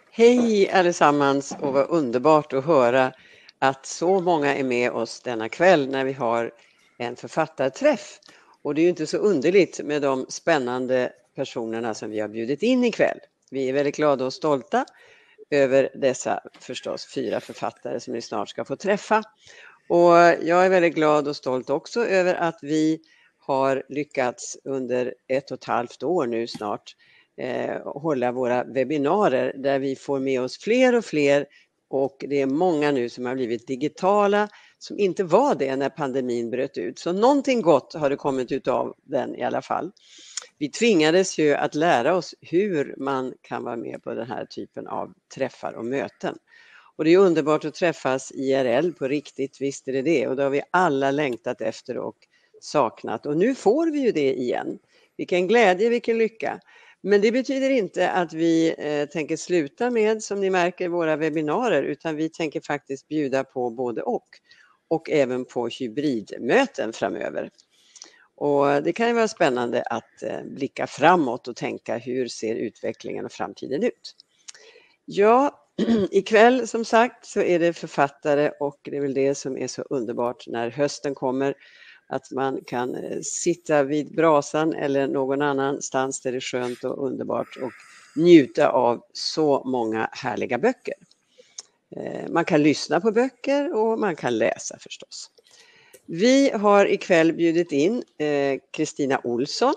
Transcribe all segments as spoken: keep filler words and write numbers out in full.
Hej allesammans, och vad underbart att höra att så många är med oss denna kväll när vi har en författarträff. Och det är ju inte så underligt med de spännande personerna som vi har bjudit in ikväll. Vi är väldigt glada och stolta över dessa förstås fyra författare som ni snart ska få träffa. Och jag är väldigt glad och stolt också över att vi har lyckats under ett och ett halvt år nu snart eh, hålla våra webbinarer där vi får med oss fler och fler, och det är många nu som har blivit digitala som inte var det när pandemin bröt ut. Så någonting gott har det kommit ut av den i alla fall. Vi tvingades ju att lära oss hur man kan vara med på den här typen av träffar och möten. Och det är underbart att träffas I R L på riktigt, visst är det det. Och det har vi alla längtat efter och saknat. Och nu får vi ju det igen. Vilken glädje, vilken lycka. Men det betyder inte att vi eh, tänker sluta med, som ni märker, våra webbinarer. Utan vi tänker faktiskt bjuda på både och. Och även på hybridmöten framöver. Och det kan ju vara spännande att eh, blicka framåt och tänka hur ser utvecklingen och framtiden ut. Ja, ikväll som sagt så är det författare, och det är väl det som är så underbart när hösten kommer. Att man kan eh, sitta vid brasan eller någon annanstans där det är skönt och underbart och njuta av så många härliga böcker. Eh, man kan lyssna på böcker och man kan läsa förstås. Vi har ikväll bjudit in Kristina eh, Olsson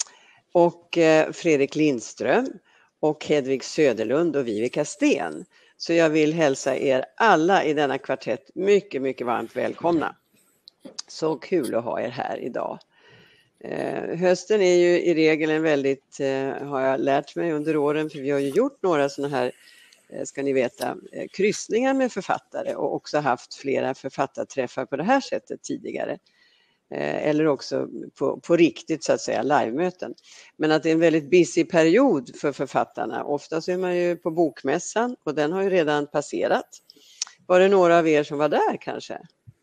och eh, Fredrik Lindström och Hedvig Söderlund och Vivica Sten. Så jag vill hälsa er alla i denna kvartett mycket, mycket varmt välkomna. Så kul att ha er här idag. Eh, hösten är ju i regel en väldigt, eh, har jag lärt mig under åren, för vi har ju gjort några sådana här, eh, ska ni veta, eh, kryssningar med författare och också haft flera författarträffar på det här sättet tidigare. Eller också på, på riktigt så att säga, livemöten. Men att det är en väldigt busy period för författarna. Oftast är man ju på bokmässan och den har ju redan passerat. Var det några av er som var där kanske?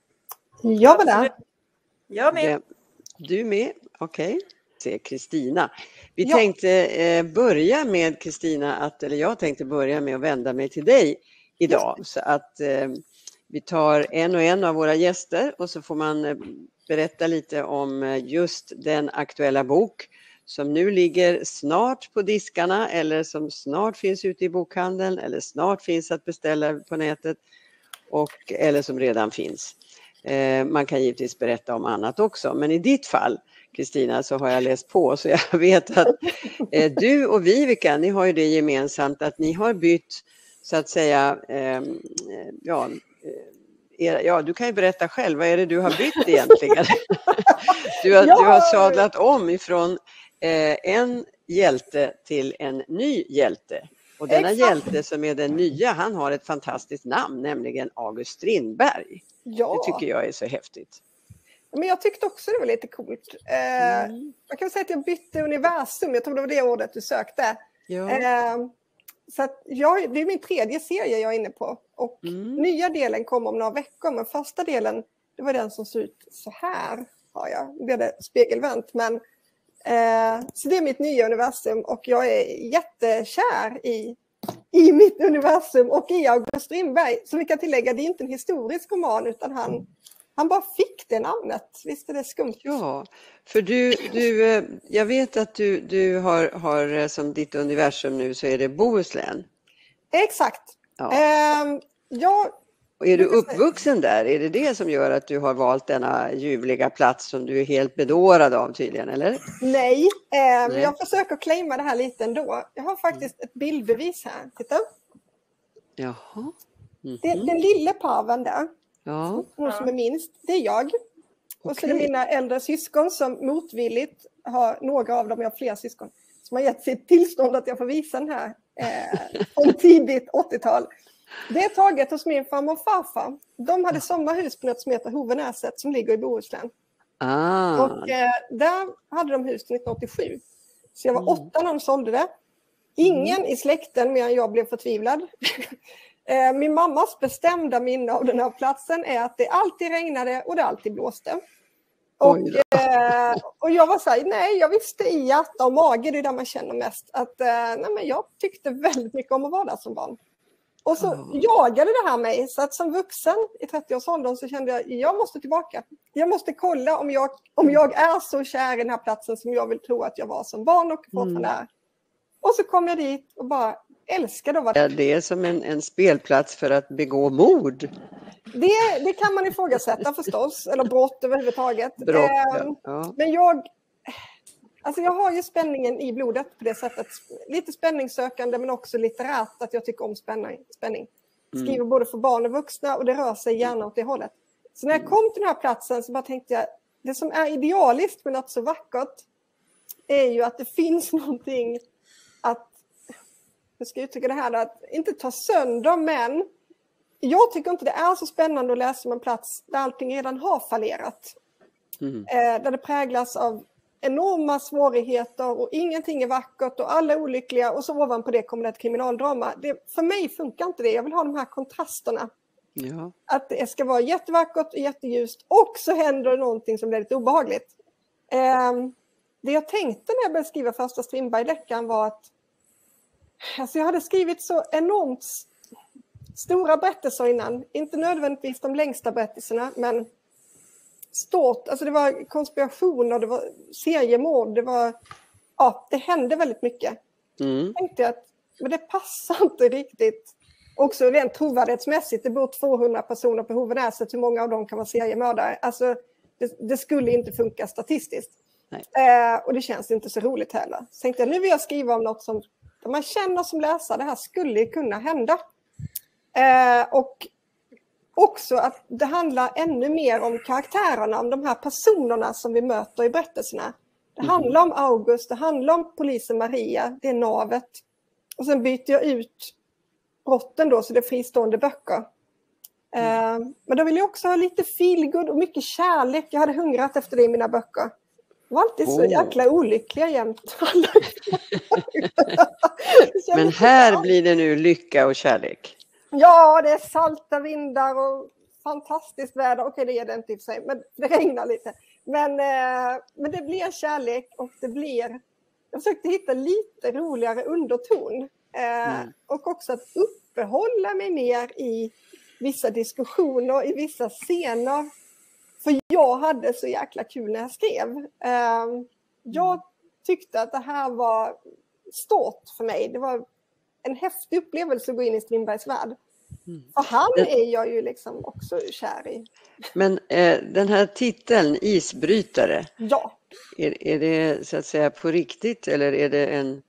Jag var där. Jag med. Du med? Okej. Okay. Se Kristina. Vi ja. tänkte eh, börja med Kristina, att, eller jag tänkte börja med att vända mig till dig idag. Så att eh, vi tar en och en av våra gäster och så får man eh, berätta lite om just den aktuella bok som nu ligger snart på diskarna, eller som snart finns ute i bokhandeln, eller snart finns att beställa på nätet, och, eller som redan finns. Eh, man kan givetvis berätta om annat också, men i ditt fall, Kristina, så har jag läst på, så jag vet att eh, du och Vivica, ni har ju det gemensamt att ni har bytt, så att säga, eh, ja, ja, du kan ju berätta själv, vad är det du har bytt egentligen? Du har, ja. du har sadlat om ifrån eh, en hjälte till en ny hjälte. Och denna Exakt. hjälte som är den nya, han har ett fantastiskt namn, nämligen August Strindberg. Ja. Det tycker jag är så häftigt. Men jag tyckte också det var lite coolt. Eh, mm. Jag kan säga att jag bytte universum, jag tror det var det ordet du sökte. Ja. Eh, Så att jag, det är min tredje serie jag är inne på. Och mm. nya delen kom om några veckor. Men första delen, det var den som ser ut så här. Har jag. Det blev det spegelvänt. Men, eh, så det är mitt nya universum. Och jag är jättekär i, i mitt universum och i August Strindberg. Så vi kan tillägga, det är inte en historisk roman, utan han... Han bara fick det namnet. Visst är det skumt? Ja, för du, du jag vet att du, du har, har som ditt universum nu, så är det Bohuslän. Exakt. Ja. Eh, jag, och är du uppvuxen där? Är det det som gör att du har valt denna ljuvliga plats som du är helt bedårad av tydligen, eller? Nej, eh, Nej. jag försöker claima det här lite ändå. Jag har faktiskt mm. ett bildbevis här. Titta. Jaha. Mm-hmm. Den, den lilla parven där. Ja. Hon som är minst, det är jag. Okay. Och så är det mina äldre syskon som motvilligt har, några av dem, jag har fler syskon, som har gett sitt tillstånd att jag får visa den här eh, från tidigt åttiotal. Det är taget hos min farmor och farfar. De hade sommarhus på något som heter Hovenäset som ligger i Bohuslän. Ah. Och eh, där hade de hus till nittonhundraåttiosju. Så jag var mm. åtta när de sålde det. Ingen mm. i släkten medan jag blev förtvivlad. Min mammas bestämda minne av den här platsen är att det alltid regnade och det alltid blåste. Och, eh, och jag var så här, nej, jag visste i hjärta och mage, det är där man känner mest, att eh, nej, men jag tyckte väldigt mycket om att vara där som barn. Och så oh. jagade det här mig, så att som vuxen i trettioårsåldern så kände jag, jag måste tillbaka. Jag måste kolla om jag, om jag är så kär i den här platsen som jag vill tro att jag var som barn och fortfarande är. Mm. Och så kom jag dit och bara älskade att vara där. Ja, det är som en, en spelplats för att begå mord. Det, det kan man ifrågasätta förstås, eller brott överhuvudtaget. Brott, eh, ja. Ja. Men jag, alltså jag har ju spänningen i blodet på det sättet. Lite spänningssökande men också litterärt, att jag tycker om spänning. spänning. Skriver mm. både för barn och vuxna och det rör sig gärna åt det hållet. Så när jag kom till den här platsen så bara tänkte jag, det som är idealiskt men något så vackert är ju att det finns någonting att, jag ska uttrycka det här, att inte ta sönder, men jag tycker inte det är så spännande att läsa om en plats där allting redan har fallerat. Mm. Eh, där det präglas av enorma svårigheter och ingenting är vackert och alla är olyckliga och så ovanpå det kommer det ett kriminaldrama. Det, för mig funkar inte det. Jag vill ha de här kontrasterna. Ja. Att det ska vara jättevackert och jätteljust och så händer någonting som blir lite obehagligt. Eh, det jag tänkte när jag började skriva första Strindberg-deckaren var att alltså jag hade skrivit så enormt stora berättelser innan. Inte nödvändigtvis de längsta berättelserna, men stort. Alltså det var konspirationer, det var seriemord, det var, ja, det hände väldigt mycket. Mm. Jag tänkte att men det passar inte riktigt. Också rent trovärdighetsmässigt, det bor tvåhundra personer på Hovenäset, hur många av dem kan vara seriemördare? Alltså det, det skulle inte funka statistiskt. Eh, och det känns inte så roligt heller. Så tänkte jag, nu vill jag skriva om något som man känner som läsare, det här skulle kunna hända. Eh, och också att det handlar ännu mer om karaktärerna, om de här personerna som vi möter i berättelserna. Det mm. handlar om August, det handlar om polisen Maria, det är navet. Och sen byter jag ut brotten då, så det är fristående böcker. Mm. Eh, men då vill jag också ha lite feelgood och mycket kärlek. Jag hade hungrat efter det i mina böcker. De var alltid så oh. jäkla olyckliga jämt. Men här blir det nu lycka och kärlek. Ja, det är salta vindar och fantastiskt väder. Okej, det är det inte i sig, men det regnar lite. Men, eh, men det blir kärlek och det blir... Jag försökte hitta lite roligare underton. Eh, mm. Och också att uppehålla mig mer i vissa diskussioner, i vissa scener. För jag hade så jäkla kul när jag skrev. Eh, jag tyckte att det här var stort för mig. Det var en häftig upplevelse att gå in i Strindbergs värld. Mm. Och han är jag ju liksom också kär i. Men eh, den här titeln, Isbrytare. Ja. Är, är det så att säga på riktigt eller är det en,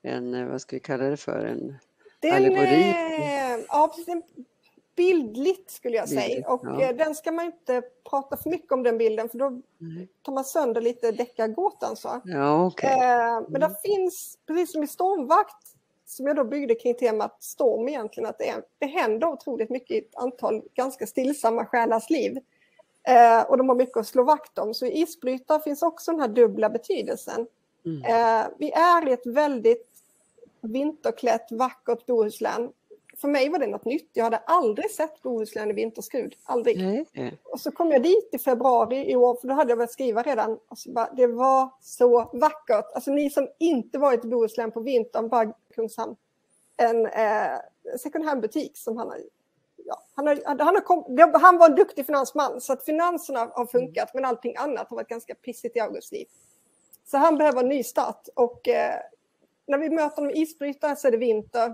en vad ska vi kalla det för, en den, allegori? Eh, ja, precis, en bildligt skulle jag bildligt, säga. Och ja. eh, den ska man inte prata för mycket om den bilden, för då mm. tar man sönder lite deckargåtan så. Ja, okay. eh, men mm. det finns, precis som i Stormvakt, som jag då byggde kring temat storm egentligen, att det, är, det händer otroligt mycket i ett antal ganska stillsamma själars liv. Eh, och de har mycket att slå vakt om. Så i Isbrytare finns också den här dubbla betydelsen. Mm. Eh, vi är i ett väldigt vinterklätt, vackert Bohuslän. För mig var det något nytt. Jag hade aldrig sett Bohuslän i vinterskrud. Aldrig. Mm. Och så kom jag dit i februari i år, för då hade jag börjat skriva redan. Och så bara, det var så vackert. Alltså ni som inte varit i Bohuslän på vintern, bara Kungshamn. En eh, second hand-butik som han har... Ja, han, har, han, har kom, han var en duktig finansman, så att finanserna har funkat, men allting annat har varit ganska pissigt i Augusts liv. Så han behöver en ny start. Och eh, när vi möter honom i Isbrytare så är det vinter.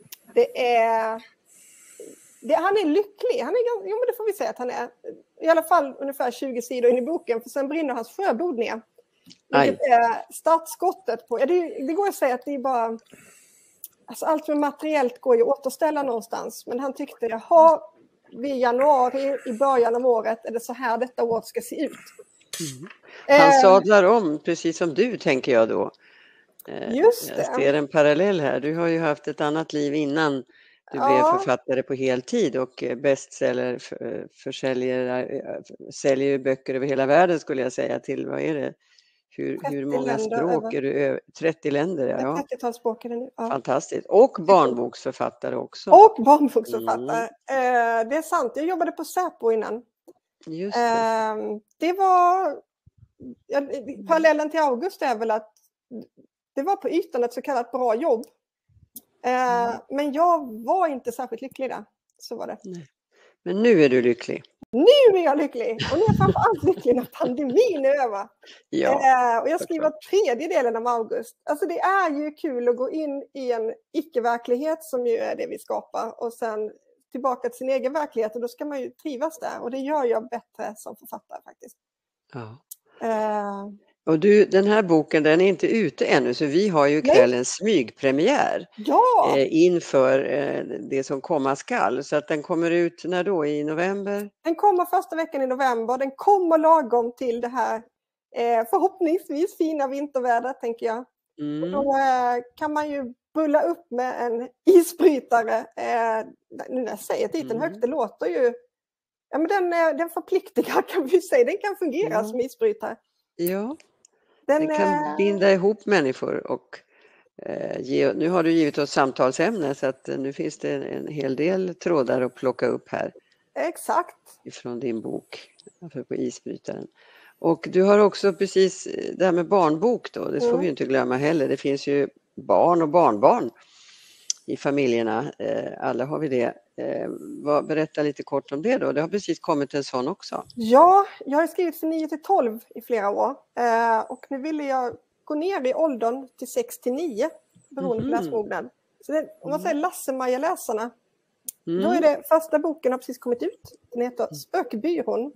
Det är, det, han är lycklig. Han är, jo, men det får vi säga att han är. I alla fall ungefär tjugo sidor in i boken, för sen brinner hans sjöbod ner. Vilket är startskottet på... Ja, det, det går att säga att det är bara... Alltså allt med materiellt går ju att återställa någonstans. Men han tyckte, jaha, vid januari i början av året är det så här detta år ska se ut. Mm. Han eh, sadlar om, precis som du tänker jag då. Just det. Jag ser en parallell här. Du har ju haft ett annat liv innan du ja. blev författare på heltid och bestseller försäljer, säljer böcker över hela världen skulle jag säga till, vad är det? Hur, hur många språk över, är du? trettio länder, ja. trettiotal språk är det nu. Ja. Fantastiskt. Och barnboksförfattare också. Och barnboksförfattare. Mm. Eh, det är sant. Jag jobbade på Säpo innan. Just det. Eh, det var ja, parallellen till August är väl att det var på ytan ett så kallat bra jobb. Eh, mm. Men jag var inte särskilt lycklig där. Så var det. Nej. Men nu är du lycklig. Nu är jag lycklig. Och nu är jag framförallt lycklig när pandemin är över. Ja, eh, och jag skriver tredje delen av August. Alltså det är ju kul att gå in i en icke-verklighet som ju är det vi skapar. Och sen tillbaka till sin egen verklighet. Och då ska man ju trivas där. Och det gör jag bättre som författare faktiskt. Ja. Eh, Och du, den här boken, den är inte ute ännu, så vi har ju kvällens smygpremiär ja. eh, inför eh, det som komma skall. Så att den kommer ut när då? I november? Den kommer första veckan i november. Den kommer lagom till det här eh, förhoppningsvis fina vintervädret, tänker jag. Mm. Och då eh, kan man ju bulla upp med en isbrytare. Eh, nu när jag säger titeln mm. högt, det låter ju... Ja, men den, den förpliktigar, kan vi säga. Den kan fungera ja. som isbrytare. Ja. Den, den kan binda ihop människor och eh, ge, nu har du givit oss samtalsämne så att eh, nu finns det en, en hel del trådar att plocka upp här. Exakt. Ifrån din bok, för på isbrytaren. Och du har också precis det här med barnbok då, det får mm. vi ju inte glömma heller. Det finns ju barn och barnbarn i familjerna, eh, alla har vi det. Eh, vad, berätta lite kort om det då, det har precis kommit en sån också. Ja, jag har skrivit för nio till tolv i flera år eh, och nu ville jag gå ner i åldern till sex till nio beroende mm. på läsmognad. Så det, om man säger Lasse-Maja-läsarna, mm. då är det första boken har precis kommit ut, den heter Spökbyrån.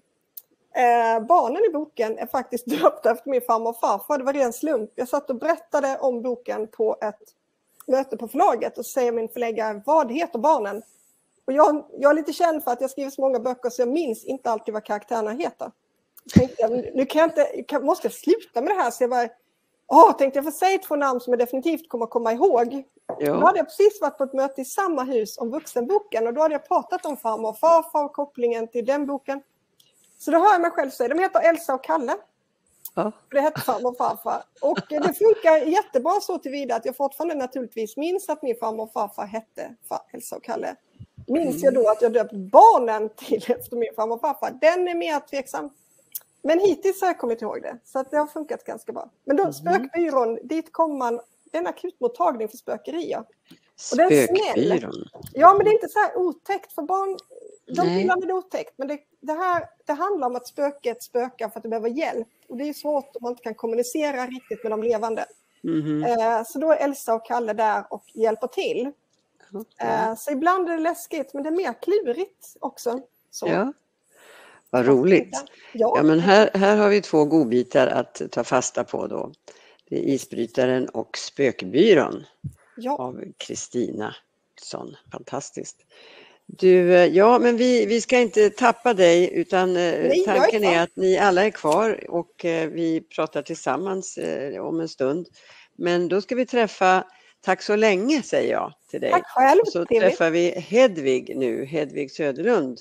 Eh, barnen i boken är faktiskt döpta efter min farmor och farfar, det var ren slump. Jag satt och berättade om boken på ett möte på förlaget och så säger min förläggare, vad heter barnen? Och jag, jag är lite känd för att jag skriver så många böcker så jag minns inte alltid vad karaktärerna heter. Tänkte jag, nu kan jag inte, kan, måste jag sluta med det här? Så jag bara, åh, tänkte jag får säga två namn som jag definitivt kommer att komma ihåg. Ja. Då hade jag precis varit på ett möte i samma hus om vuxenboken och då hade jag pratat om farmor och farfar och kopplingen till den boken. Så då hör jag mig själv säga, de heter Elsa och Kalle. Ja. Det hette farmor och farfar. Och det funkar jättebra så tillvida att jag fortfarande naturligtvis minns att min farmor och farfar hette Elsa och Kalle. Minns jag då att jag döpt barnen till efter min farmor och farfar. Den är mer tveksam. Men hittills har jag kommit ihåg det. Så att det har funkat ganska bra. Men då, mm. Spökbyrån, dit kommer man, det är en akutmottagning för spökerier. Och den är snäll. Ja, men det är inte så här otäckt för barn. De gillar det otäckt. Men det, det här det handlar om att spöket spökar för att det behöver hjälp. Och det är svårt om man inte kan kommunicera riktigt med de levande. Mm. Eh, så då är Elsa och Kalle där och hjälper till. Okay. Eh, så ibland är det läskigt, men det är mer klurigt också. Så. Ja, vad roligt. Ja, ja men här, här har vi två godbitar att ta fasta på då. Det är Isbrytaren och Spökbyrån ja. Av Kristina. Sån, fantastiskt. Du, ja, men vi, vi ska inte tappa dig utan Nej, tanken är, är att ni alla är kvar och eh, vi pratar tillsammans eh, om en stund. Men då ska vi träffa, tack så länge säger jag till dig. Tack själv. Och så träffar vi Hedvig nu, Hedvig Söderlund,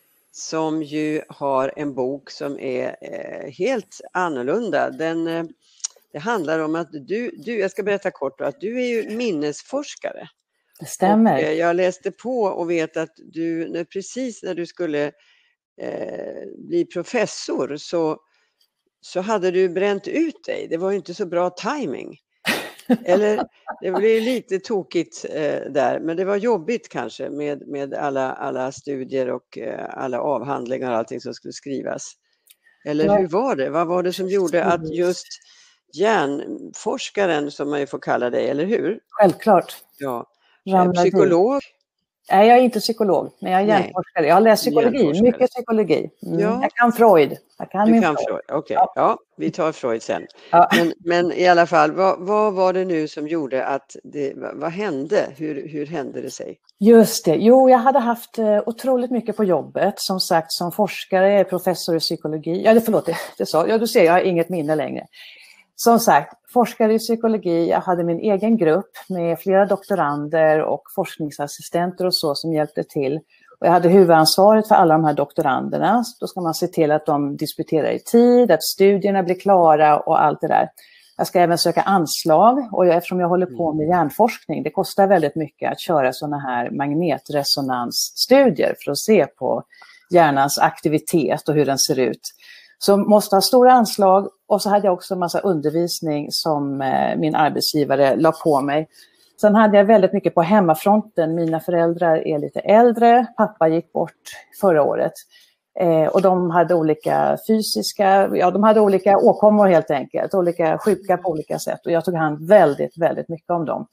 som ju har en bok som är eh, helt annorlunda. Den, eh, det handlar om att du, du, jag ska berätta kort, att du är ju minnesforskare. Det stämmer. Och jag läste på och vet att du, när, precis när du skulle eh, bli professor så, så hade du bränt ut dig. Det var ju inte så bra timing. Eller det blev lite tokigt eh, där, men det var jobbigt kanske med, med alla, alla studier och eh, alla avhandlingar och allting som skulle skrivas. Eller ja. Hur var det? Vad var det som gjorde att just hjärnforskaren, som man ju får kalla dig, eller hur? Självklart. Ja. Psykolog? Nej, jag är inte psykolog, men jag är hjärnforskare. Jag har läst psykologi, mycket psykologi. Mm. Ja. Jag kan Freud. Jag kan du kan Freud, Freud. okej. Okay. Ja. ja, vi tar Freud sen. Ja. Men, men i alla fall, vad, vad var det nu som gjorde att det, vad hände? Hur, hur hände det sig? Just det, jo jag hade haft otroligt mycket på jobbet, som sagt som forskare, jag är professor i psykologi. Ja, det, förlåt, det, det sa ja, du ser, jag har inget minne längre. Som sagt, forskare i psykologi, jag hade min egen grupp med flera doktorander och forskningsassistenter och så som hjälpte till. Och jag hade huvudansvaret för alla de här doktoranderna. Då ska man se till att de disputerar i tid, att studierna blir klara och allt det där. Jag ska även söka anslag och jag, eftersom jag håller på med hjärnforskning, det kostar väldigt mycket att köra sådana här magnetresonansstudier för att se på hjärnans aktivitet och hur den ser ut. Så måste ha stora anslag Och så hade jag också en massa undervisning som eh, min arbetsgivare la på mig. Sen hade jag väldigt mycket på hemmafronten. Mina föräldrar är lite äldre. Pappa gick bort förra året. Eh, och de hade olika fysiska, ja de hade olika åkommor helt enkelt. Olika sjuka på olika sätt. Och jag tog hand väldigt, väldigt mycket om dem.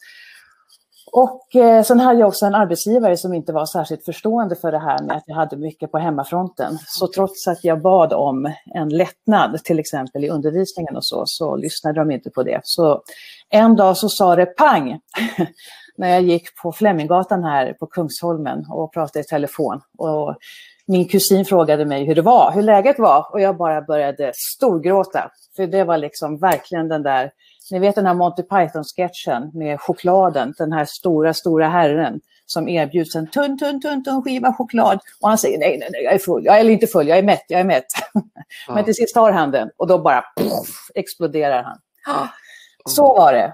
Och eh, sen hade jag också en arbetsgivare som inte var särskilt förstående för det här med att jag hade mycket på hemmafronten. Så trots att jag bad om en lättnad, till exempel i undervisningen och så, så lyssnade de inte på det. Så en dag så sa det pang när jag gick på Fleminggatan här på Kungsholmen och pratade i telefon. Och min kusin frågade mig hur det var, hur läget var. Och jag bara började storgråta. För det var liksom verkligen den där, ni vet den här Monty Python-sketchen med chokladen. Den här stora, stora herren som erbjuds en tunn, tunn, tunn, tunn skiva choklad. Och han säger nej, nej, nej, jag är full. Jag är inte full, jag är mätt, jag är mätt. Ja. Men till sist tar han den och då bara puff, exploderar han. Så var det.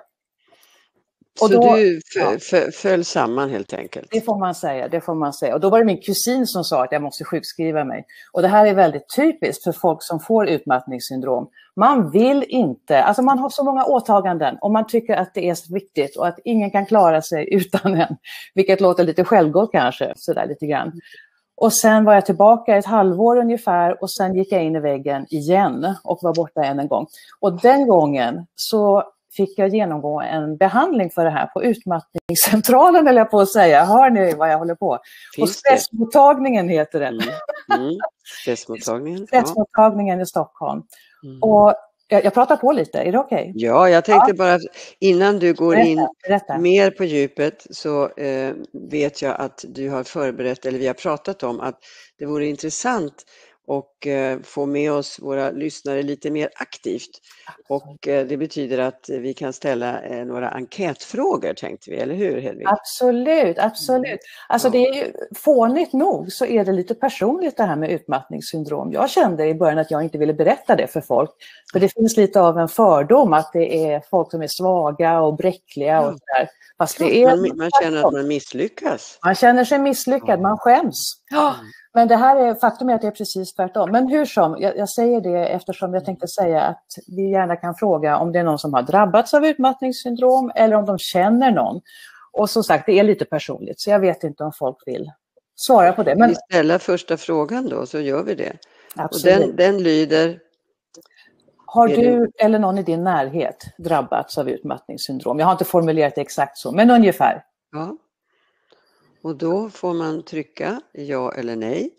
Och så då, du ja. föll samman helt enkelt? Det får man säga, det får man säga. Och då var det min kusin som sa att jag måste sjukskriva mig. Och det här är väldigt typiskt för folk som får utmattningssyndrom. Man vill inte, alltså man har så många åtaganden och man tycker att det är så viktigt och att ingen kan klara sig utan en. Vilket låter lite självgott kanske, sådär lite grann. Och sen var jag tillbaka ett halvår ungefär och sen gick jag in i väggen igen och var borta än en gång. Och den gången så fick jag genomgå en behandling för det här på utmattningscentralen, eller jag på att säga. Hör ni vad jag håller på? På stressmottagningen heter den. Mm. Mm. Stressmottagningen. Stressmottagningen ja. I Stockholm. Mm. Och jag, jag pratar på lite, är det okej? Okay? Ja, jag tänkte ja. bara innan du går berätta, in berätta. mer på djupet så eh, vet jag att du har förberett, eller vi har pratat om att det vore intressant och eh, få med oss våra lyssnare lite mer aktivt. Och eh, det betyder att vi kan ställa eh, några enkätfrågor, tänkte vi, eller hur Hedvig? Absolut, absolut. Alltså ja. Det är ju fånigt nog så är det lite personligt det här med utmattningssyndrom. Jag kände i början att jag inte ville berätta det för folk. För det finns lite av en fördom att det är folk som är svaga och bräckliga och sådär. Fast det är man, man känner att man misslyckas. Man känner sig misslyckad, man skäms. Ja. Men det här är, faktum är att det är precis tvärtom. Men hur som, jag, jag säger det eftersom jag tänkte säga att vi gärna kan fråga om det är någon som har drabbats av utmattningssyndrom eller om de känner någon. Och som sagt, det är lite personligt så jag vet inte om folk vill svara på det. Men... Vi ställer första frågan då, så gör vi det. Absolut. Och den, den lyder... Har du eller någon i din närhet drabbats av utmattningssyndrom? Jag har inte formulerat det exakt så, men ungefär. Ja. Och då får man trycka ja eller nej.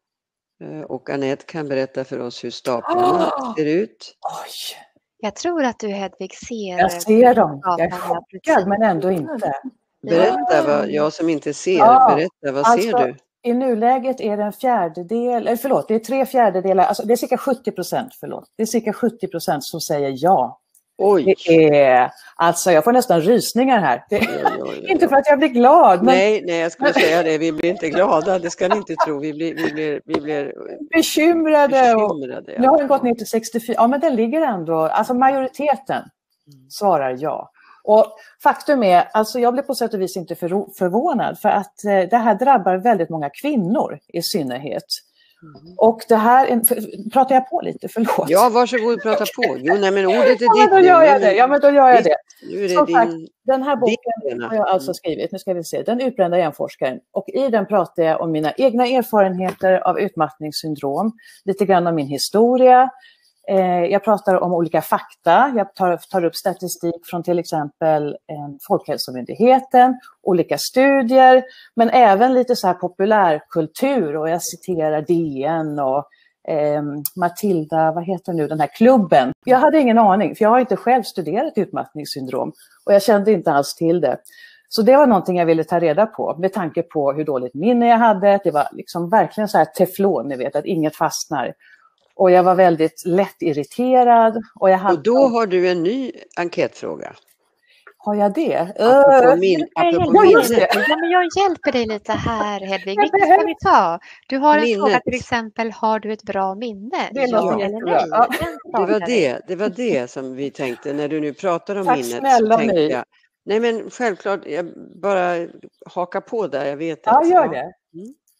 Och Anette kan berätta för oss hur staplarna oh! ser ut. Oj. Jag tror att du Hedvig ser... Jag ser dem. Jag är chockad men ändå inte. Berätta vad jag som inte ser. Ja, berätta vad alltså, ser du? I nuläget är det en fjärdedel, eller förlåt, det är tre fjärdedelar, alltså det är cirka sjuttio procent, förlåt. Det är cirka sjuttio procent som säger ja. Oj. Det är, alltså jag får nästan rysningar här. Det, oj, oj, oj. Inte för att jag blir glad. Men... Nej, nej, jag skulle säga det. Vi blir inte glada, det ska ni inte tro. Vi blir, vi blir, vi blir bekymrade. bekymrade ja. Nu har den gått ner till sextiofyra. Ja, men den ligger ändå, alltså majoriteten mm. svarar ja. Och faktum är, alltså jag blir på sätt och vis inte för, förvånad för att eh, det här drabbar väldigt många kvinnor i synnerhet. Mm. Och det här, för, pratar jag på lite, förlåt. Ja, varsågod, prata på. Jo, nej men ordet är ditt. Ja, men då gör jag det. Ja, men då gör jag det. Nu är det Som din, sagt, den här boken din, har jag alltså skrivit, nu ska vi se, Den utbrända hjärnforskaren. Och i den pratar jag om mina egna erfarenheter av utmattningssyndrom, lite grann om min historia. Jag pratar om olika fakta, jag tar, tar upp statistik från till exempel Folkhälsomyndigheten, olika studier, men även lite så här populärkultur och jag citerar D N och eh, Matilda, vad heter nu, den här klubben. Jag hade ingen aning, för jag har inte själv studerat utmattningssyndrom och jag kände inte alls till det. Så det var någonting jag ville ta reda på med tanke på hur dåligt minne jag hade. Det var liksom verkligen så här teflon, ni vet, att inget fastnar. Och jag var väldigt lätt irriterad. Och, jag hade... och då har du en ny enkätfråga. Har jag det? Apropå min, apropå jag, minnet. ja, men jag hjälper dig lite här, Hedvig. Vilket ska vi ta? Du har en minnet. Fråga till exempel, har du ett bra minne? Det, ja, eller nej? Ja. det, var det, det var det som vi tänkte. När du nu pratar om Tack minnet snälla så tänkte mig. jag. Nej men självklart, jag bara haka på där, jag vet ja, att. Gör det. Mm.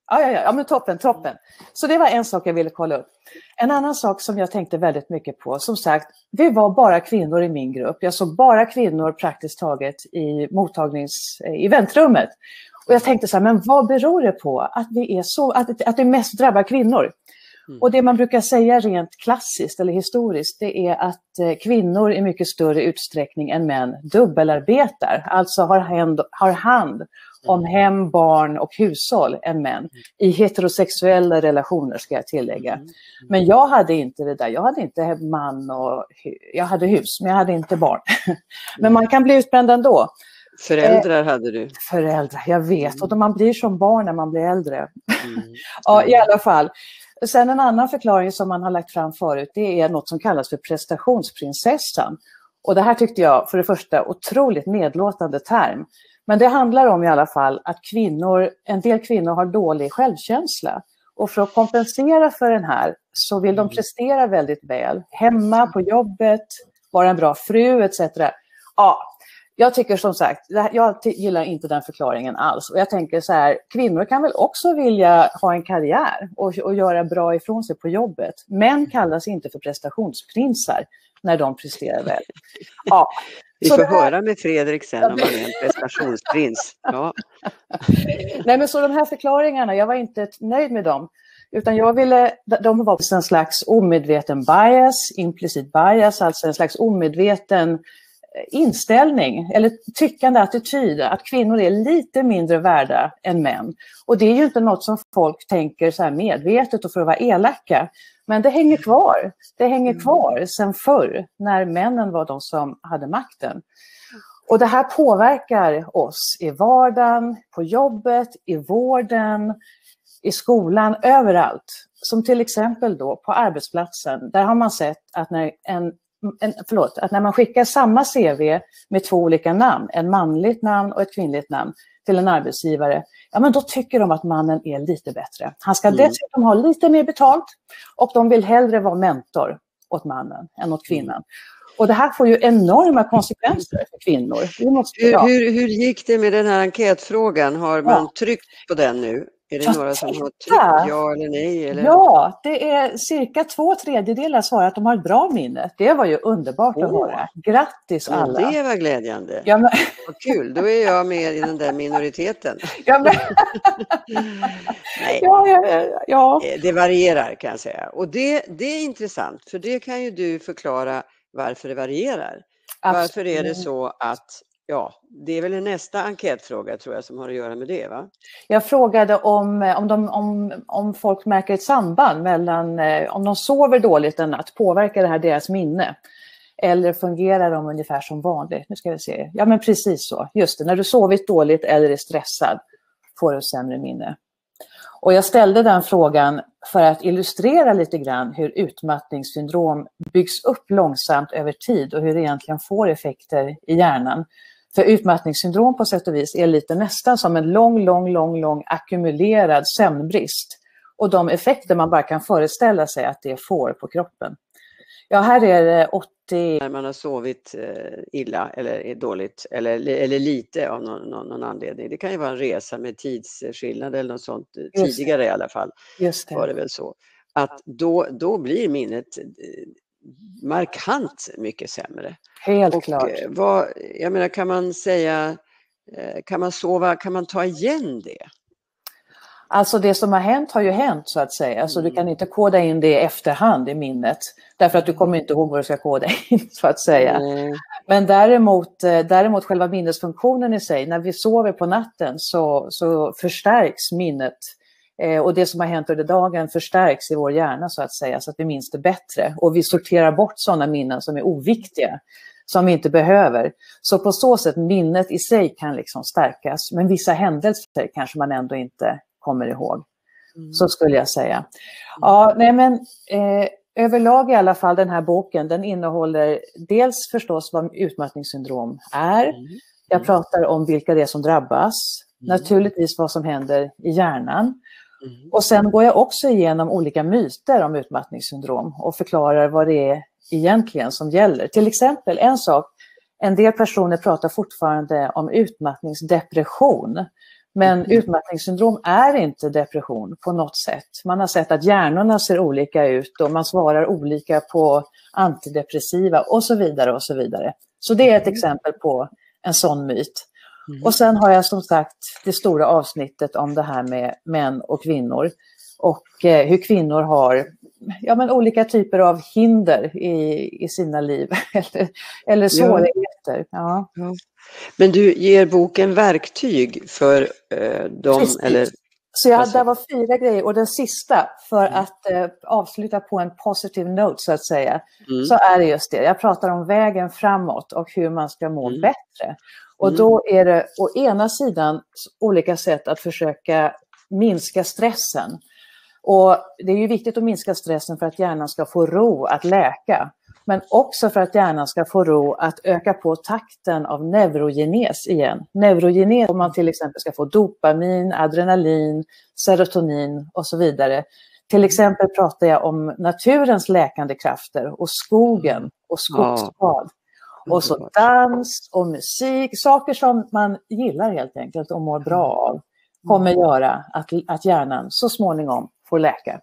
Ja, ja, ja, ja, men toppen, toppen. Så det var en sak jag ville kolla upp. En annan sak som jag tänkte väldigt mycket på, som sagt, vi var bara kvinnor i min grupp. Jag såg bara kvinnor praktiskt taget i mottagnings, i väntrummet. Och jag tänkte så här, men vad beror det på att vi är så, att, att det mest drabbar kvinnor? Mm. Och det man brukar säga rent klassiskt eller historiskt, det är att kvinnor i mycket större utsträckning än män dubbelarbetar. Alltså har hand, har hand om hem, barn och hushåll än män. I heterosexuella relationer ska jag tillägga. Men jag hade inte det där. Jag hade inte man och jag hade hus, men jag hade inte barn. Men man kan bli utbränd ändå. Föräldrar eh, hade du. Föräldrar, jag vet. Och man blir som barn när man blir äldre. Mm. Ja, i alla fall. Sen en annan förklaring som man har lagt fram förut, det är något som kallas för prestationsprinsessan. Och det här tyckte jag för det första otroligt nedlåtande term. Men det handlar om i alla fall att kvinnor, en del kvinnor har dålig självkänsla. Och för att kompensera för den här så vill de prestera väldigt väl. Hemma, på jobbet, vara en bra fru et cetera. Ja, jag tycker som sagt, jag gillar inte den förklaringen alls. Och jag tänker så här, kvinnor kan väl också vilja ha en karriär och, och göra bra ifrån sig på jobbet. Män kallas inte för prestationsprinsar när de presterar väl. Ja. Vi får här... höra med Fredrik sen om han är en prestationsprins. Ja. Nej, men så de här förklaringarna, jag var inte nöjd med dem. Utan jag ville, de var en slags omedveten bias, implicit bias, alltså en slags omedveten inställning eller tyckande attityd att kvinnor är lite mindre värda än män. Och det är ju inte något som folk tänker så här medvetet och för att vara elaka. Men det hänger kvar. Det hänger kvar sedan förr när männen var de som hade makten. Och det här påverkar oss i vardagen, på jobbet, i vården, i skolan, överallt. Som till exempel då på arbetsplatsen. Där har man sett att när en En, förlåt, att när man skickar samma C V med två olika namn, en manligt namn och ett kvinnligt namn till en arbetsgivare, ja men då tycker de att mannen är lite bättre. Han ska mm. dessutom ha lite mer betalt och de vill hellre vara mentor åt mannen än åt kvinnan. Och det här får ju enorma konsekvenser för kvinnor. Vi måste, hur, ja. hur, hur gick det med den här enkätfrågan? Har man ja. tryckt på den nu? Är det Jag några som har tryckt ja eller nej? Eller? Ja, det är cirka två tredjedelar svarar att de har ett bra minne. Det var ju underbart oh. att höra. Grattis alla. Ja, det var glädjande. Ja, men... Vad kul, då är jag med i den där minoriteten. Ja, men... nej. Ja, ja, ja. Det varierar kan jag säga. Och det, det är intressant, för det kan ju du förklara varför det varierar. Absolut. Varför är det så att ja, det är väl nästa enkätfråga tror jag som har att göra med det, va? Jag frågade om, om, de, om, om folk märker ett samband mellan, om de sover dåligt en natt, påverkar det här deras minne? Eller fungerar de ungefär som vanligt? Nu ska vi se. Ja, men precis så. Just det, när du sovit dåligt eller är stressad får du sämre minne. Och jag ställde den frågan för att illustrera lite grann hur utmattningssyndrom byggs upp långsamt över tid och hur det egentligen får effekter i hjärnan. För utmattningssyndrom på sätt och vis är lite nästan som en lång, lång, lång, lång ackumulerad sömnbrist. Och de effekter man bara kan föreställa sig att det får på kroppen. Ja, här är det åttio... När man har sovit illa eller är dåligt eller, eller lite av någon, någon, någon anledning. Det kan ju vara en resa med tidsskillnad eller något sånt. Just tidigare det. I alla fall Just det. Var det väl så. Att då, då blir minnet markant mycket sämre. Helt och klart. Vad, jag menar, kan man säga, kan man sova, kan man ta igen det? Alltså det som har hänt har ju hänt så att säga. Alltså mm. du kan inte koda in det i efterhand i minnet. Därför att du kommer inte ihåg vad du ska koda in så att säga. Mm. Men däremot, däremot själva minnesfunktionen i sig. När vi sover på natten så, så förstärks minnet. Eh, och det som har hänt under dagen förstärks i vår hjärna så att säga. Så att vi minns det bättre. Och vi sorterar bort sådana minnen som är oviktiga. Som vi inte behöver. Så på så sätt minnet i sig kan liksom stärkas. Men vissa händelser kanske man ändå inte kommer ihåg. Mm. Så skulle jag säga. Ja, nej men eh, överlag i alla fall den här boken, den innehåller dels förstås vad utmattningssyndrom är. Mm. Jag pratar om vilka det är som drabbas. Mm. Naturligtvis vad som händer i hjärnan. Mm. Och sen går jag också igenom olika myter om utmattningssyndrom och förklarar vad det är egentligen som gäller. Till exempel en sak, en del personer pratar fortfarande om utmattningsdepression. Men mm. utmattningssyndrom är inte depression på något sätt. Man har sett att hjärnorna ser olika ut och man svarar olika på antidepressiva och så vidare och så vidare. Så det är ett mm. exempel på en sån myt. Mm. Och sen har jag som sagt det stora avsnittet om det här med män och kvinnor. Och eh, hur kvinnor har ja, men olika typer av hinder i, i sina liv. eller, eller svårigheter. Ja. Ja. Men du ger boken verktyg för eh, dem? Precis. Eller... Så jag, där var fyra grejer och den sista för mm. att eh, avsluta på en positive note så att säga. Mm. Så är det just det. Jag pratar om vägen framåt och hur man ska må mm. bättre. Och mm. då är det å ena sidan olika sätt att försöka minska stressen. Och det är ju viktigt att minska stressen för att hjärnan ska få ro att läka. Men också för att hjärnan ska få ro att öka på takten av neurogenes igen. Neurogenes om man till exempel ska få dopamin, adrenalin, serotonin och så vidare. Till exempel pratar jag om naturens läkande krafter och skogen och skogsbad. Och så dans och musik, saker som man gillar helt enkelt och mår bra av. Kommer göra att, att hjärnan så småningom får läka.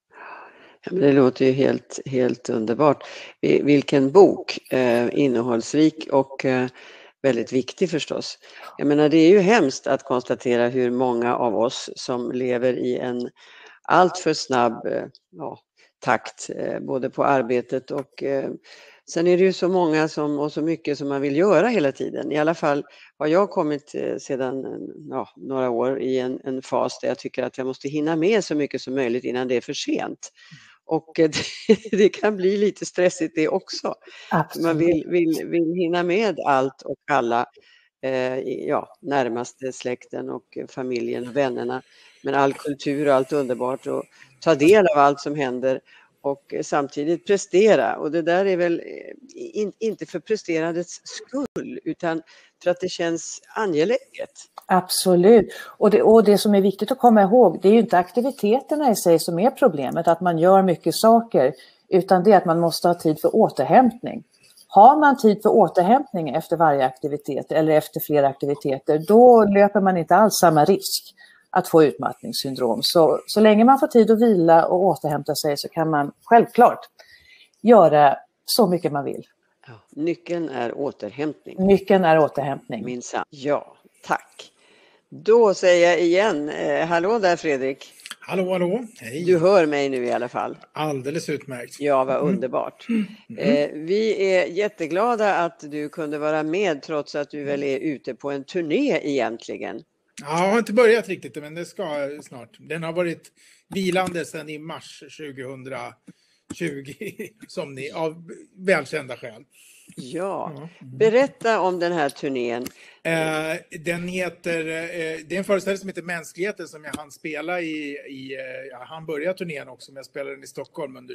Ja, men det låter ju helt, helt underbart. Vilken bok, eh, innehållsrik och eh, väldigt viktig förstås. Jag menar, det är ju hemskt att konstatera hur många av oss som lever i en alltför snabb eh, ja, takt, eh, både på arbetet och eh, sen är det ju så många som, och så mycket som man vill göra hela tiden. I alla fall har jag kommit eh, sedan ja, några år i en, en fas där jag tycker att jag måste hinna med så mycket som möjligt innan det är för sent. Och det, det kan bli lite stressigt det också. Absolut. Man vill, vill, vill hinna med allt och alla, eh, ja, närmaste släkten och familjen och vännerna. Men all kultur och allt underbart och ta del av allt som händer och samtidigt prestera. Och det där är väl in, inte för presterandets skull utan för att det känns angeläget. Absolut. Och det, och det som är viktigt att komma ihåg, det är ju inte aktiviteterna i sig som är problemet, att man gör mycket saker, utan det är att man måste ha tid för återhämtning. Har man tid för återhämtning efter varje aktivitet eller efter flera aktiviteter, då löper man inte alls samma risk att få utmattningssyndrom. Så, så länge man får tid att vila och återhämta sig så kan man självklart göra så mycket man vill. Ja, nyckeln är återhämtning. Nyckeln är återhämtning. Minsann. Ja, tack. Då säger jag igen, eh, hallå där Fredrik. Hallå, hallå. Hej. Du hör mig nu i alla fall. Alldeles utmärkt. Ja, vad underbart. Mm. Eh, vi är jätteglada att du kunde vara med trots att du väl är ute på en turné egentligen. Ja, jag har inte börjat riktigt, men det ska snart. Den har varit vilande sedan i mars tjugohundratjugo som ni, av välkända skäl. Ja, mm. Berätta om den här turnén. Eh, den heter, eh, det är en föreställning som heter Mänskligheten som jag hann spela i, i eh, han började turnén också, men jag spelade den i Stockholm under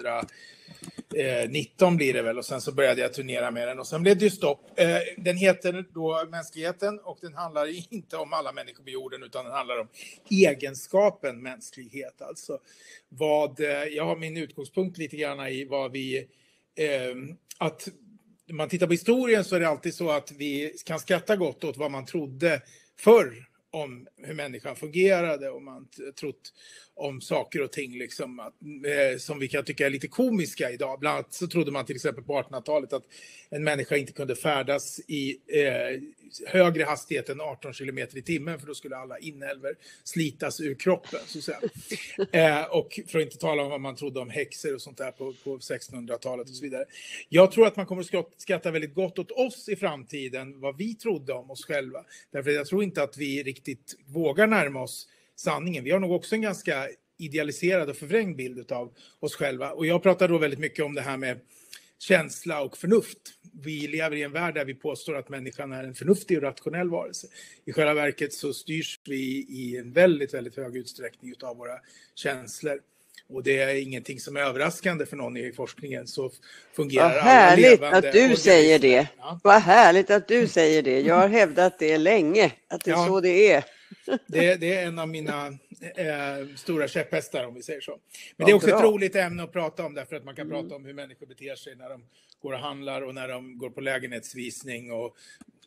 tjugohundranitton blir det väl, och sen så började jag turnera med den och sen blev det ju stopp. Eh, den heter då Mänskligheten och den handlar inte om alla människor på jorden utan den handlar om egenskapen mänsklighet, alltså vad, eh, jag har min utgångspunkt lite grann i vad vi, eh, att när man tittar på historien så är det alltid så att vi kan skratta gott åt vad man trodde förr om hur människan fungerade och man trott om saker och ting liksom, att, eh, som vi kan tycka är lite komiska idag. Bland annat så trodde man till exempel på artonhundratalet att en människa inte kunde färdas i eh, högre hastighet än arton kilometer i timmen för då skulle alla inälvor slitas ur kroppen. Så att säga. eh, och för att inte tala om vad man trodde om häxor och sånt där på, på sextonhundratalet och så vidare. Jag tror att man kommer att skratta väldigt gott åt oss i framtiden vad vi trodde om oss själva. Därför jag tror inte att vi riktigt vågar närma oss sanningen. Vi har nog också en ganska idealiserad och förvrängd bild av oss själva. Och jag pratar då väldigt mycket om det här med känsla och förnuft. Vi lever i en värld där vi påstår att människan är en förnuftig och rationell varelse. I själva verket så styrs vi i en väldigt, väldigt hög utsträckning av våra känslor. Och det är ingenting som är överraskande för någon i forskningen. Så fungerar Vad härligt alla att du säger det. Ja. Vad härligt att du säger det. Jag har hävdat det länge, att det är ja. så det är. Det, det är en av mina eh, stora käpphästar om vi säger så. Men det är också bra. Ett roligt ämne att prata om därför att man kan mm. prata om hur människor beter sig när de går och handlar och när de går på lägenhetsvisning och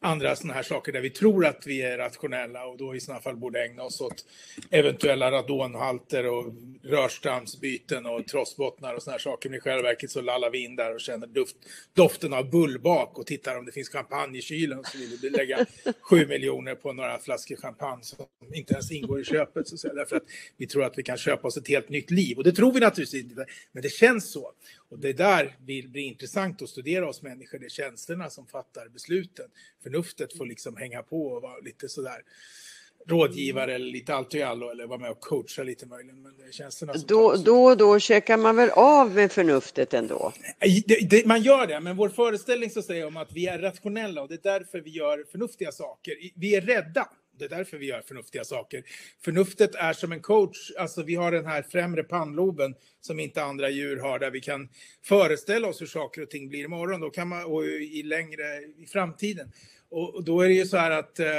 andra sådana här saker där vi tror att vi är rationella och då i sådana fall borde ägna oss åt eventuella radonhalter och rörstamsbyten och trossbottnar och sådana här saker. Men i själva verket så lallar vi in där och känner duft, doften av bullbak och tittar om det finns champagne i kylen, och så vill vi lägga sju miljoner på några flaskor champagne som inte ens ingår i köpet, så att säga, därför att vi tror att vi kan köpa oss ett helt nytt liv. Och det tror vi naturligtvis inte, men det känns så. Och det där blir, blir intressant att studera oss människor. Det är känslorna som fattar besluten. Förnuftet får liksom hänga på och vara lite sådär rådgivare eller lite allt i allo, eller vara med och coacha lite möjligen. Men det är känslorna som då, då och då checkar man väl av med förnuftet ändå? Det, det, man gör det, men vår föreställning så säger om att vi är rationella och det är därför vi gör förnuftiga saker. Vi är rädda. Det är därför vi gör förnuftiga saker. Förnuftet är som en coach. Alltså vi har den här främre pannloben som inte andra djur har, där vi kan föreställa oss hur saker och ting blir imorgon. Då kan man, och i längre i framtiden. Och, och då är det ju så här att eh,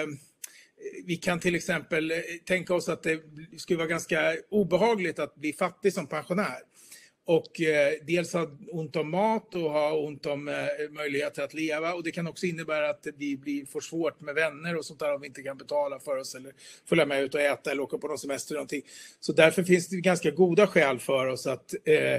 vi kan till exempel tänka oss att det skulle vara ganska obehagligt att bli fattig som pensionär. Och eh, dels ha ont om mat och ha ont om eh, möjligheter att leva. Och det kan också innebära att vi blir för svårt med vänner och sånt där om vi inte kan betala för oss eller följa med ut och äta eller åka på någon semester eller någonting. Så därför finns det ganska goda skäl för oss att eh,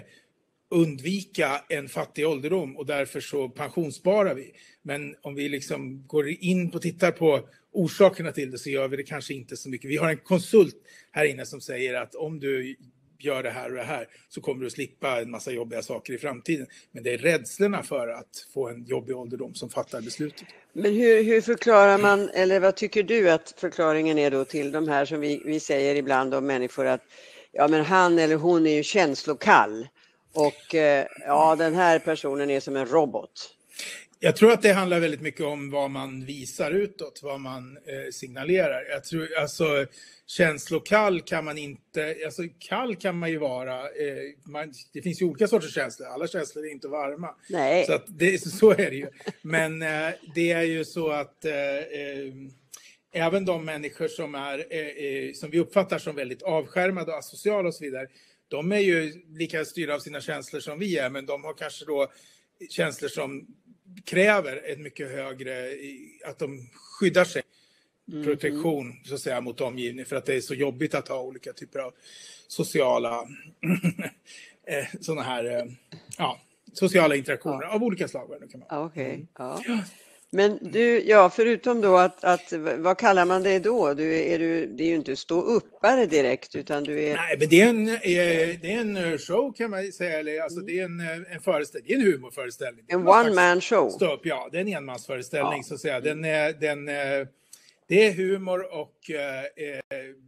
undvika en fattig ålderdom, och därför så pensionssparar vi. Men om vi liksom går in och tittar på orsakerna till det, så gör vi det kanske inte så mycket. Vi har en konsult här inne som säger att om du gör det här och det här så kommer du att slippa en massa jobbiga saker i framtiden. Men det är rädslorna för att få en jobbig ålderdom som fattar beslutet. Men hur, hur förklarar man, eller vad tycker du att förklaringen är då till de här som vi, vi säger ibland om människor, att ja, men han eller hon är ju känslokall och eh, ja, den här personen är som en robot? Jag tror att det handlar väldigt mycket om vad man visar utåt, vad man eh, signalerar. Jag tror, alltså, känslokall kan man inte, alltså kall kan man ju vara, eh, man, det finns ju olika sorters känslor, alla känslor är inte varma. Nej. Så, att det, så är det ju. Men eh, det är ju så att eh, eh, även de människor som, är, eh, eh, som vi uppfattar som väldigt avskärmade och asociala och så vidare, de är ju lika styrda av sina känslor som vi är, men de har kanske då känslor som kräver ett mycket högre, att de skyddar sig, mm. protektion så att säga mot omgivningen, för att det är så jobbigt att ha olika typer av sociala sådana här ja, sociala interaktioner ja. av olika slag. Kan man. Ja, okej. Okay. Ja. Men du, ja, förutom då att, att vad kallar man det då? Du, är du, det är ju inte stå uppare direkt, utan du är... Nej, men det är en, det är en show kan man säga, eller alltså det är en, en föreställning, det är en humorföreställning. En one-man show? Stå upp, ja, det är en enmansföreställning ja. så att säga. Den, den, det är humor och eh,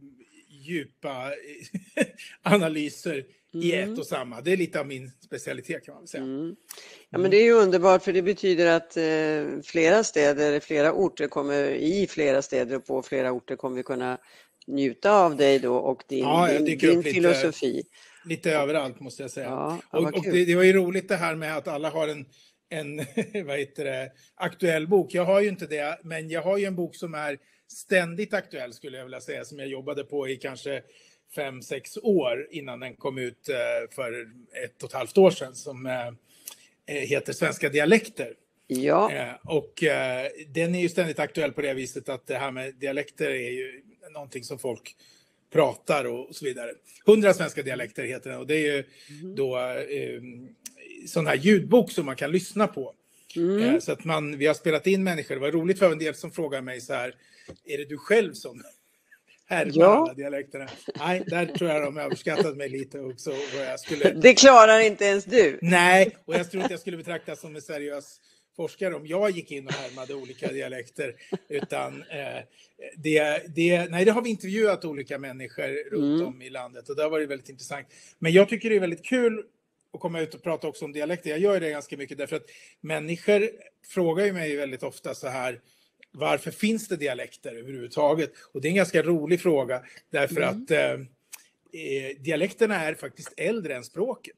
djupa analyser i ett och samma. Det är lite av min specialitet kan man väl säga. Mm. Ja, men det är ju underbart, för det betyder att eh, flera städer, flera orter kommer, i flera städer och på flera orter kommer vi kunna njuta av dig då och din, ja, din, din filosofi. Lite, lite överallt måste jag säga. Ja, och och det, det var ju roligt det här med att alla har en, en vad heter det, aktuell bok. Jag har ju inte det, men jag har ju en bok som är ständigt aktuell skulle jag vilja säga, som jag jobbade på i kanske fem, sex år innan den kom ut för ett och ett halvt år sedan, som heter Svenska dialekter. Ja. Och den är ju ständigt aktuell på det viset att det här med dialekter är ju någonting som folk pratar och så vidare. Hundra svenska dialekter heter den, och det är ju mm. då eh, sån här ljudbok som man kan lyssna på. Mm. Eh, så att man, vi har spelat in människor. Det var roligt för en del som frågar mig så här, är det du själv som härmar ja. alla dialekterna? Nej, där tror jag de överskattat mig lite också. Och jag skulle... Det klarar inte ens du. Nej, och jag tror inte jag skulle betraktas som en seriös forskare om jag gick in och härmade olika dialekter, utan eh, det, det, nej, det har vi intervjuat olika människor runt mm. om i landet, och det har varit väldigt intressant. Men jag tycker det är väldigt kul att komma ut och prata också om dialekter. Jag gör det ganska mycket därför att människor frågar ju mig väldigt ofta så här, varför finns det dialekter överhuvudtaget? Och det är en ganska rolig fråga därför mm. att eh, dialekterna är faktiskt äldre än språket.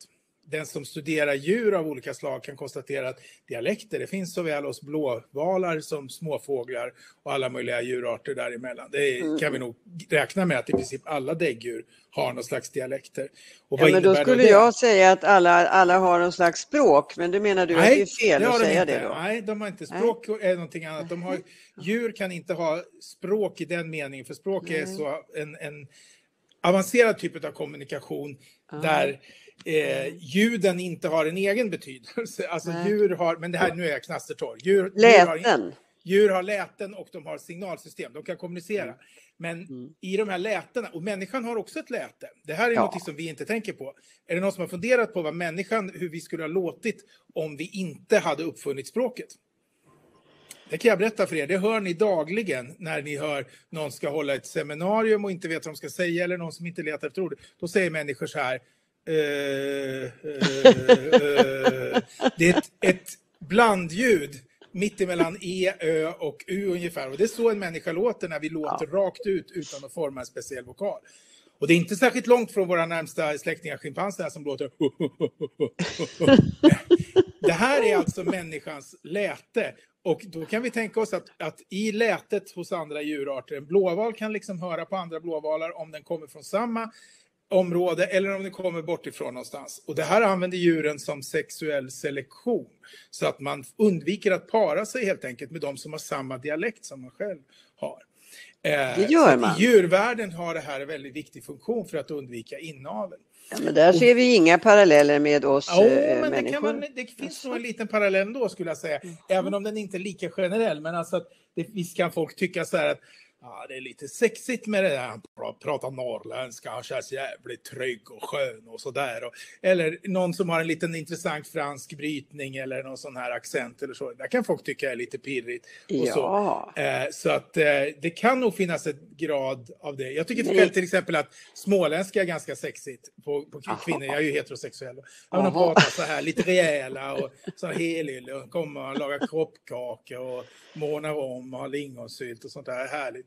den som studerar djur av olika slag kan konstatera att dialekter, det finns såväl hos blåvalar som småfåglar och alla möjliga djurarter däremellan. Det är, kan vi nog räkna med att i princip alla däggdjur har någon slags dialekter. Och ja, men då skulle då jag säga att alla, alla har någon slags språk, men det menar du Nej, att det är fel det att säga inte. det då? Nej, de har inte språk. Nej. Är någonting annat. De har, djur kan inte ha språk i den meningen, för språk Nej. är så en, en avancerad typ av kommunikation ah. där eh, ljuden inte har en egen betydelse. Alltså Nej. djur har, men det här nu är jag knastertorr. Djur, läten. Djur har, djur har läten och de har signalsystem. De kan kommunicera. Mm. Men mm. i de här lätena, och människan har också ett läte. Det här är ja. något som vi inte tänker på. Är det någon som har funderat på vad människan, hur vi skulle ha låtit om vi inte hade uppfunnit språket? Det kan jag berätta för er. Det hör ni dagligen när ni hör någon ska hålla ett seminarium och inte vet vad de ska säga, eller någon som inte letar efter ord. Då säger människor så här. Uh, uh, uh, det är ett, ett blandljud mitt emellan E, Ö och U ungefär. Och det är så en människa låter när vi låter ja. rakt ut utan att forma en speciell vokal. Och det är inte särskilt långt från våra närmsta släktingar schimpanser som låter. Det här är alltså människans läte. Och då kan vi tänka oss att, att i lätet hos andra djurarter, en blåval kan liksom höra på andra blåvalar om den kommer från samma område eller om den kommer bort ifrån någonstans. Och det här använder djuren som sexuell selektion. Så att man undviker att para sig helt enkelt med de som har samma dialekt som man själv har. Det gör man. I djurvärlden har det här en väldigt viktig funktion för att undvika inavel. Ja, men där ser vi inga paralleller med oss ja, äh, men människor. Det, kan man, det finns nog en liten parallell då skulle jag säga. Mm. Även om den inte är lika generell. Men alltså att det, visst kan folk tycka så här att ja, det är lite sexigt med det där. Han pratar norrländska, han känns jävligt trygg och skön och sådär. Eller någon som har en liten intressant fransk brytning eller någon sån här accent eller så. Där kan folk tycka är lite pirrigt. Och ja. så eh, så att eh, det kan nog finnas ett grad av det. Jag tycker själv till exempel att småländska är ganska sexigt på, på kvinnor. Jag är ju heterosexuell. Ja, de pratar så här lite rejäla och så här helylle och kommer och lagar kroppkaka och månar om och har lingonsylt och sånt där. Härligt.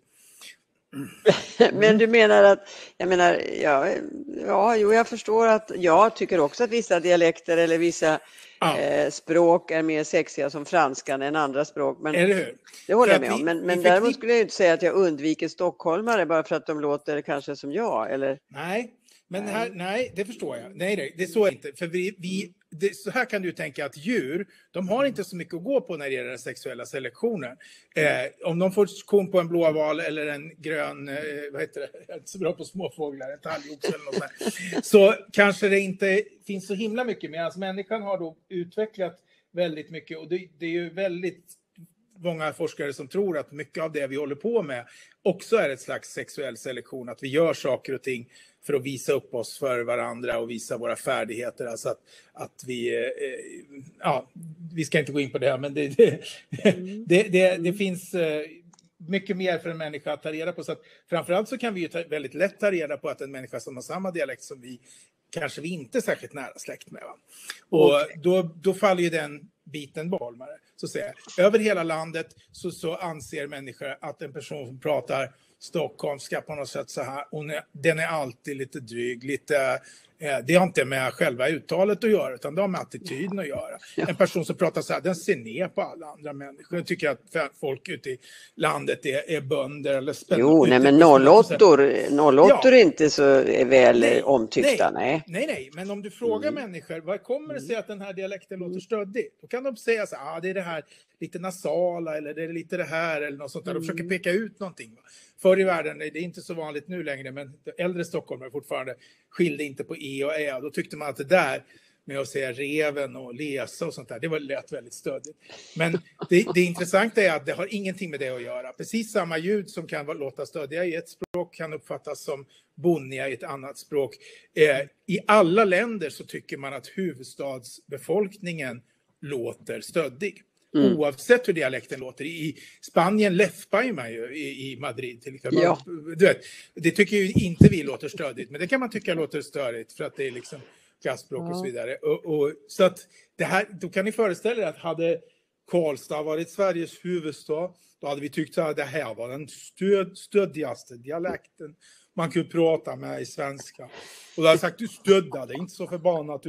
Mm. Men du menar att, jag menar, ja, ja, jo, jag förstår att jag tycker också att vissa dialekter eller vissa ja. eh, språk är mer sexiga som franskan än andra språk. Men Eller hur? Det håller jag med om. Men, men däremot skulle jag inte säga att jag undviker stockholmare bara för att de låter kanske som jag, eller? Nej, men här, nej, det förstår jag. Nej, nej det är så inte. För vi, vi det, så här kan du tänka att djur, de har inte så mycket att gå på när det gäller den sexuella selektionen. Eh, om de får kon på en blåval eller en grön, eh, vad heter det, jag är inte så bra på småfåglar, en talgoxe eller något sånt, så kanske det inte finns så himla mycket. Medan människan har då utvecklat väldigt mycket, och det, det är ju väldigt många forskare som tror att mycket av det vi håller på med också är ett slags sexuell selektion, att vi gör saker och ting för att visa upp oss för varandra och visa våra färdigheter. Alltså att, att vi, eh, ja, vi ska inte gå in på det här, men det, det, mm. det, det, det finns eh, mycket mer för en människa att ta reda på. Så att, framförallt så kan vi ju ta, väldigt lätt ta reda på att en människa som har samma dialekt som vi, kanske vi inte är särskilt nära släkt med. Va? Och okay. då, då faller ju den biten bolmare. Så att säga. Över hela landet så, så anser människor att en person som pratar stockholmska på något sätt så här, hon är, den är alltid lite dryg, lite, eh, det har inte med själva uttalet att göra, utan det har med attityden att göra. Ja. En person som pratar så här, den ser ner på alla andra människor. Jag tycker att folk ute i landet är, är bönder eller spännande. Jo, nej, men nollåttor, nollåttor ja. är inte så väl nej, omtyckta, nej. nej. Nej, nej, men om du frågar mm. människor, vad kommer det sig att den här dialekten låter stöddig? Då kan de säga så här, ah, det är det här lite nasala, eller det är lite det här, eller något sånt där. De försöker peka ut någonting, va? Förr i världen, det är inte så vanligt nu längre, men äldre stockholmare fortfarande skilde inte på E och Ä. Då tyckte man att det där med att säga reven och lesa och sånt där, det var lätt väldigt stödigt. Men det, det intressanta är att det har ingenting med det att göra. Precis samma ljud som kan låta stödiga i ett språk kan uppfattas som bonniga i ett annat språk. Eh, I alla länder så tycker man att huvudstadsbefolkningen låter stöddig. Mm. Oavsett hur dialekten låter. I Spanien läppar man ju i, i Madrid till exempel. Ja. Du vet, det tycker ju inte vi låter stödigt. Men det kan man tycka låter störigt för att det är liksom klasspråk ja. och så vidare. Och, och, så att det här, då kan ni föreställa er att hade Karlstad varit Sveriges huvudstad, då hade vi tyckt att det här var den stöd, stöddigaste dialekten man kunde prata med i svenska. Och då hade jag sagt, du stödda, det är inte så förbannat. Du,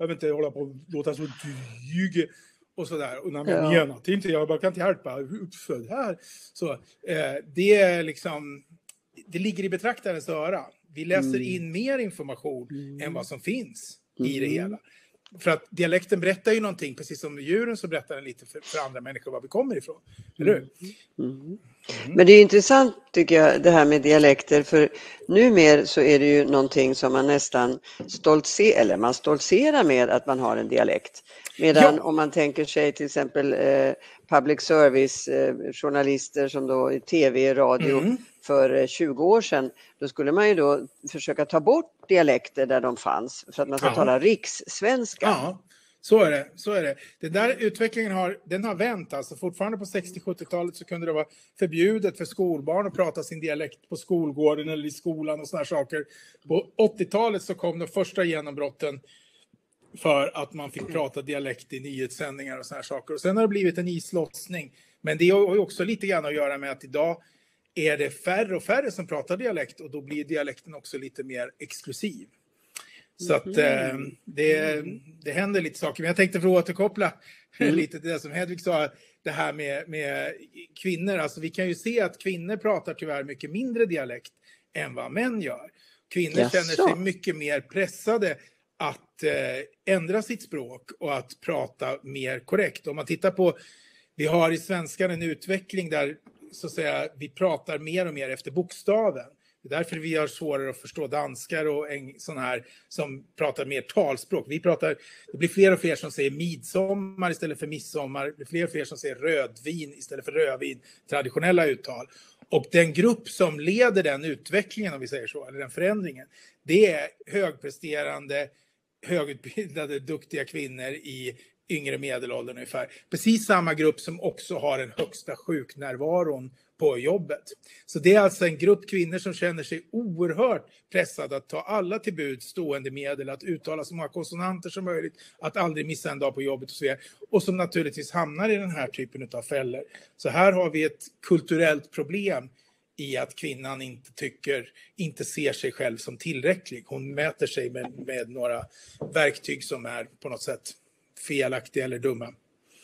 jag vill inte hålla på och låta så dryg och sådär. Och när jag ja. menar till inte, jag bara kan inte hjälpa, uppfödd här. Så eh, det är liksom, det ligger i betraktarens öra. Vi läser mm. in mer information mm. än vad som finns mm. i det hela. För att dialekten berättar ju någonting, precis som djuren så berättar den lite för, för andra människor var vi kommer ifrån. Eller hur? Mm. Mm. Men det är intressant tycker jag det här med dialekter, för numera så är det ju någonting som man nästan stoltser, eller man stoltserar med att man har en dialekt. Medan ja. om man tänker sig till exempel eh, public service eh, journalister som då i tv, radio mm. för eh, tjugo år sedan, då skulle man ju då försöka ta bort dialekter där de fanns för att man ska ja. tala rikssvenska. Ja. Så är det, så är det. Den där utvecklingen har, den har vänt. Alltså fortfarande på sextio-sjuttiotalet så kunde det vara förbjudet för skolbarn att prata sin dialekt på skolgården eller i skolan och såna här saker. På åttiotalet så kom de första genombrotten för att man fick prata dialekt i nyhetssändningar och såna här saker. Och sen har det blivit en islossning. Men det har ju också lite grann att göra med att idag är det färre och färre som pratar dialekt och då blir dialekten också lite mer exklusiv. Så att eh, det, det händer lite saker. Men jag tänkte för att återkoppla mm. lite till det som Hedvig sa. Det här med, med kvinnor. Alltså vi kan ju se att kvinnor pratar tyvärr mycket mindre dialekt än vad män gör. Kvinnor yes. känner sig mycket mer pressade att eh, ändra sitt språk och att prata mer korrekt. Om man tittar på, vi har i svenskan en utveckling där så att säga, vi pratar mer och mer efter bokstaven. Det är därför vi har svårare att förstå danskar och en sån här som pratar mer talspråk. Vi pratar, det blir fler och fler som säger midsommar istället för midsommar. Det blir fler och fler som säger rödvin istället för rödvin. Traditionella uttal. Och den grupp som leder den utvecklingen, om vi säger så, eller den förändringen, det är högpresterande, högutbildade, duktiga kvinnor i yngre medelåldern ungefär. Precis samma grupp som också har den högsta sjuknärvaron på jobbet. Så det är alltså en grupp kvinnor som känner sig oerhört pressade att ta alla till bud stående medel, att uttala så många konsonanter som möjligt, att aldrig missa en dag på jobbet och så vidare. Och som naturligtvis hamnar i den här typen av fällor. Så här har vi ett kulturellt problem i att kvinnan inte tycker, inte ser sig själv som tillräcklig. Hon mäter sig med, med några verktyg som är på något sätt felaktiga eller dumma.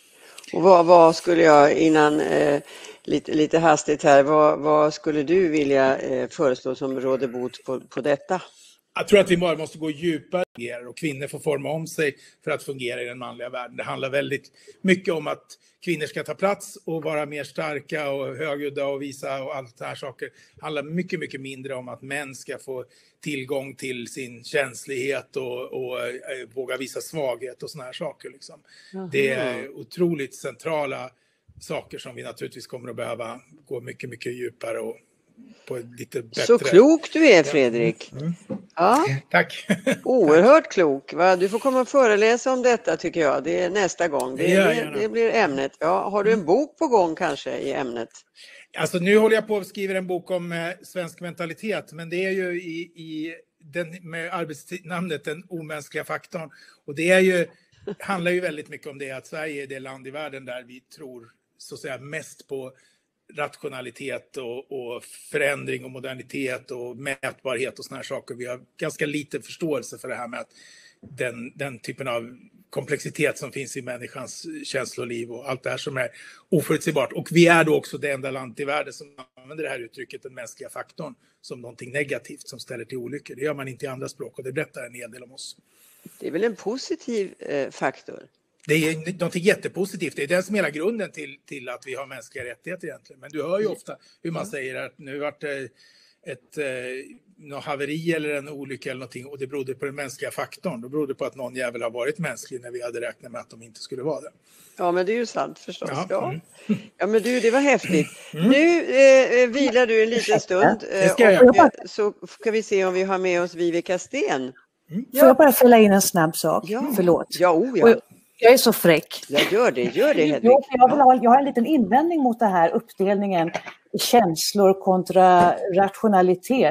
Och vad, vad skulle jag innan eh, lite, lite hastigt här, vad, vad skulle du vilja eh, föreslå som råder bot på, på detta? Jag tror att vi bara måste gå djupare och kvinnor får forma om sig för att fungera i den manliga världen. Det handlar väldigt mycket om att kvinnor ska ta plats och vara mer starka och högljudda och visa och allt det här saker. Det handlar mycket, mycket mindre om att män ska få tillgång till sin känslighet och, och äh, våga visa svaghet och såna här saker. Liksom. Det är otroligt centrala saker som vi naturligtvis kommer att behöva gå mycket, mycket djupare och på ett lite bättre... Så klok du är, Fredrik. Mm. Ja. Tack. Oerhört klok. Va? Du får komma och föreläsa om detta tycker jag. Det är nästa gång. Det, ja, det, det blir ämnet. Ja, har du en bok på gång kanske i ämnet? Alltså nu håller jag på att skriva en bok om eh, svensk mentalitet. Men det är ju i, i den, med arbetsnamnet den omänskliga faktorn. Och det är ju, handlar ju väldigt mycket om det att Sverige är det land i världen där vi tror så att säga mest på rationalitet och, och förändring och modernitet och mätbarhet och såna här saker. Vi har ganska lite förståelse för det här med att den, den typen av komplexitet som finns i människans känsloliv och allt det här som är oförutsägbart. Och vi är då också det enda land i världen som använder det här uttrycket, den mänskliga faktorn, som någonting negativt som ställer till olyckor. Det gör man inte i andra språk och det berättar en hel del om oss. Det är väl en positiv eh, faktor? Det är någonting jättepositivt. Det är den som är hela grunden till, till att vi har mänskliga rättigheter egentligen. Men du hör ju ofta hur man säger att nu har det ett något haveri eller en olycka eller någonting och det berodde på den mänskliga faktorn. Det berodde på att någon jävel har varit mänsklig när vi hade räknat med att de inte skulle vara det. Ja, men det är ju sant förstås. Ja, ja. Mm. ja men du, det var häftigt. Mm. Nu eh, vilar du en liten stund eh, och eh, så ska vi se om vi har med oss Vivica Sten. Mm. Ja. Får jag bara fylla in en snabb sak? Ja. Förlåt. Ja, oh, ja. Jag är så fräck. Jag gör det, gör det Hedvig. Jag, jag, vill ha, jag har en liten invändning mot det här uppdelningen känslor kontra rationalitet.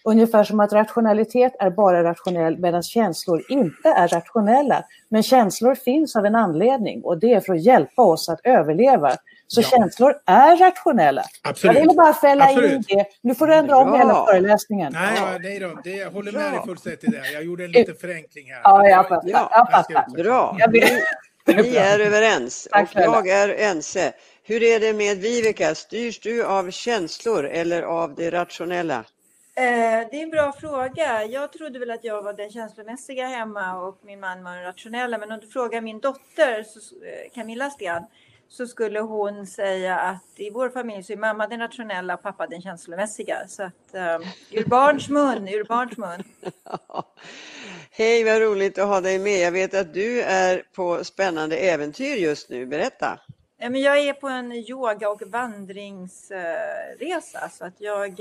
Ungefär som att rationalitet är bara rationell medan känslor inte är rationella. Men känslor finns av en anledning och det är för att hjälpa oss att överleva. Så ja. Känslor är rationella. Absolut. Jag ville bara fälla Absolut. in det. Nu får du ändra om hela föreläsningen. Nej, ja, nej då. Det, jag håller med dig fullständigt i det. Jag gjorde en liten förenkling här. Ja, jag fattar. Ja, jag fattar. Bra. Vi är överens och jag är ense. Hur är det med Viveka? Styrs du av känslor eller av det rationella? Det är en bra fråga. Jag trodde väl att jag var den känslomässiga hemma och min man var den rationella. Men om du frågar min dotter, Camilla Sten, så skulle hon säga att i vår familj så är mamma den rationella och pappa den känslomässiga. Så att um, ur barns mun, ur barns mun. Hej, vad roligt att ha dig med. Jag vet att du är på spännande äventyr just nu. Berätta. Ja, men jag är på en yoga- och vandringsresa. Så att jag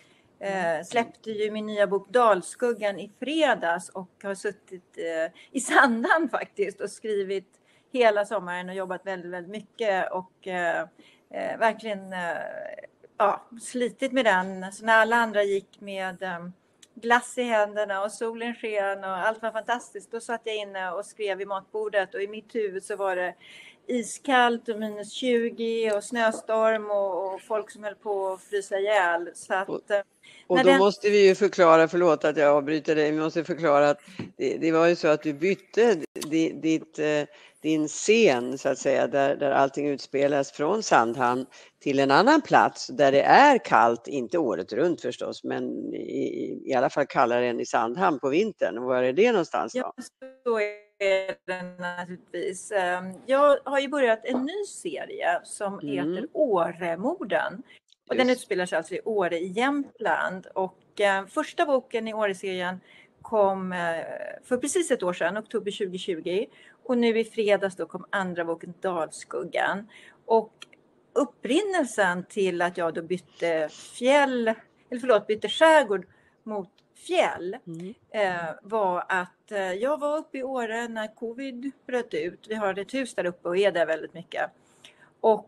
eh, släppte ju min nya bok Dalskuggan i fredags och har suttit eh, i Sandhamn faktiskt och skrivit hela sommaren och jobbat väldigt, väldigt mycket och eh, eh, verkligen eh, ja, slitit med den. Så när alla andra gick med eh, glass i händerna och solen sken och allt var fantastiskt, då satt jag inne och skrev i matbordet och i mitt huvud så var det iskallt och minus tjugo och snöstorm och, och folk som höll på att frysa ihjäl. Så att, och och då den... måste vi ju förklara, förlåt att jag avbryter dig, vi måste förklara att det, det var ju så att du bytte ditt, ditt, din scen så att säga, där, där allting utspelas från Sandhamn till en annan plats där det är kallt, inte året runt förstås, men i, i alla fall kallare än i Sandhamn på vintern. Och var är det någonstans då? Ja, så är det naturligtvis. Jag har ju börjat en ny serie som mm. heter Åremorden. Och den utspelar sig alltså i Åre i Jämtland. Och eh, första boken i Åre-serien kom eh, för precis ett år sedan, oktober tjugo tjugo. Och nu i fredags då kom andra boken Dalskuggan. Och upprinnelsen till att jag då bytte fjäll, eller förlåt, bytte skärgård mot fjäll mm. eh, var att eh, jag var uppe i Åre när covid bröt ut. Vi har ett hus där uppe och är där väldigt mycket. Och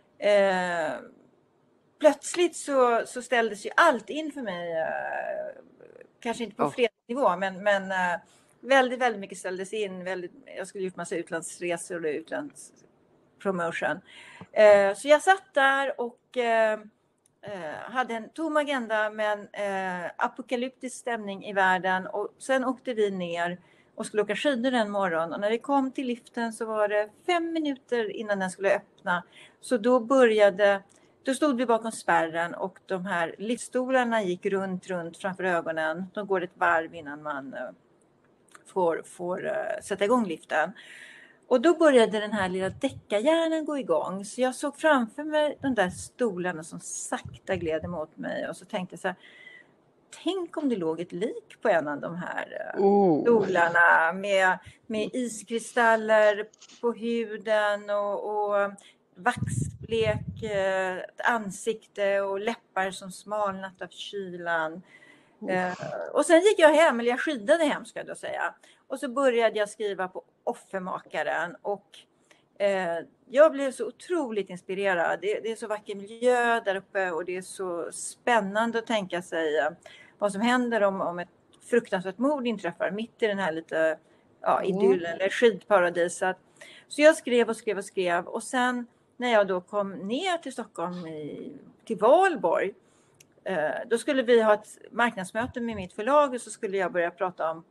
eh, plötsligt så, så ställdes ju allt in för mig, eh, kanske inte på oh. fredagsnivå, men, men eh, väldigt, väldigt mycket ställdes in. Väldigt, jag skulle gjort massa utlandsresor och utlandspromotion. Eh, så jag satt där och eh, hade en tom agenda med en eh, apokalyptisk stämning i världen. Och sen åkte vi ner och skulle åka skidor den morgon. Och när vi kom till liften så var det fem minuter innan den skulle öppna. Så då började... Då stod vi bakom spärren och de här liftstolarna gick runt, runt framför ögonen. De går ett varv innan man får, får sätta igång liften. Och då började den här lilla däckarhjärnan gå igång. Så jag såg framför mig de där stolarna som sakta gled emot mig. Och så tänkte jag så här, tänk om det låg ett lik på en av de här oh. stolarna. Med, med iskristaller på huden och... och vaxblek eh, ansikte och läppar som smalnat av kylan. Eh, och sen gick jag hem, eller jag skidade hem ska jag då säga. Och så började jag skriva på Offermakaren. Och eh, jag blev så otroligt inspirerad. Det, det är så vacker miljö där uppe och det är så spännande att tänka sig eh, vad som händer om, om ett fruktansvärt mord inträffar mitt i den här lite ja, idyllen eller skidparadiset. Så jag skrev och skrev och skrev och sen när jag då kom ner till Stockholm i, till Valborg eh, då skulle vi ha ett marknadsmöte med mitt förlag och så skulle jag börja prata om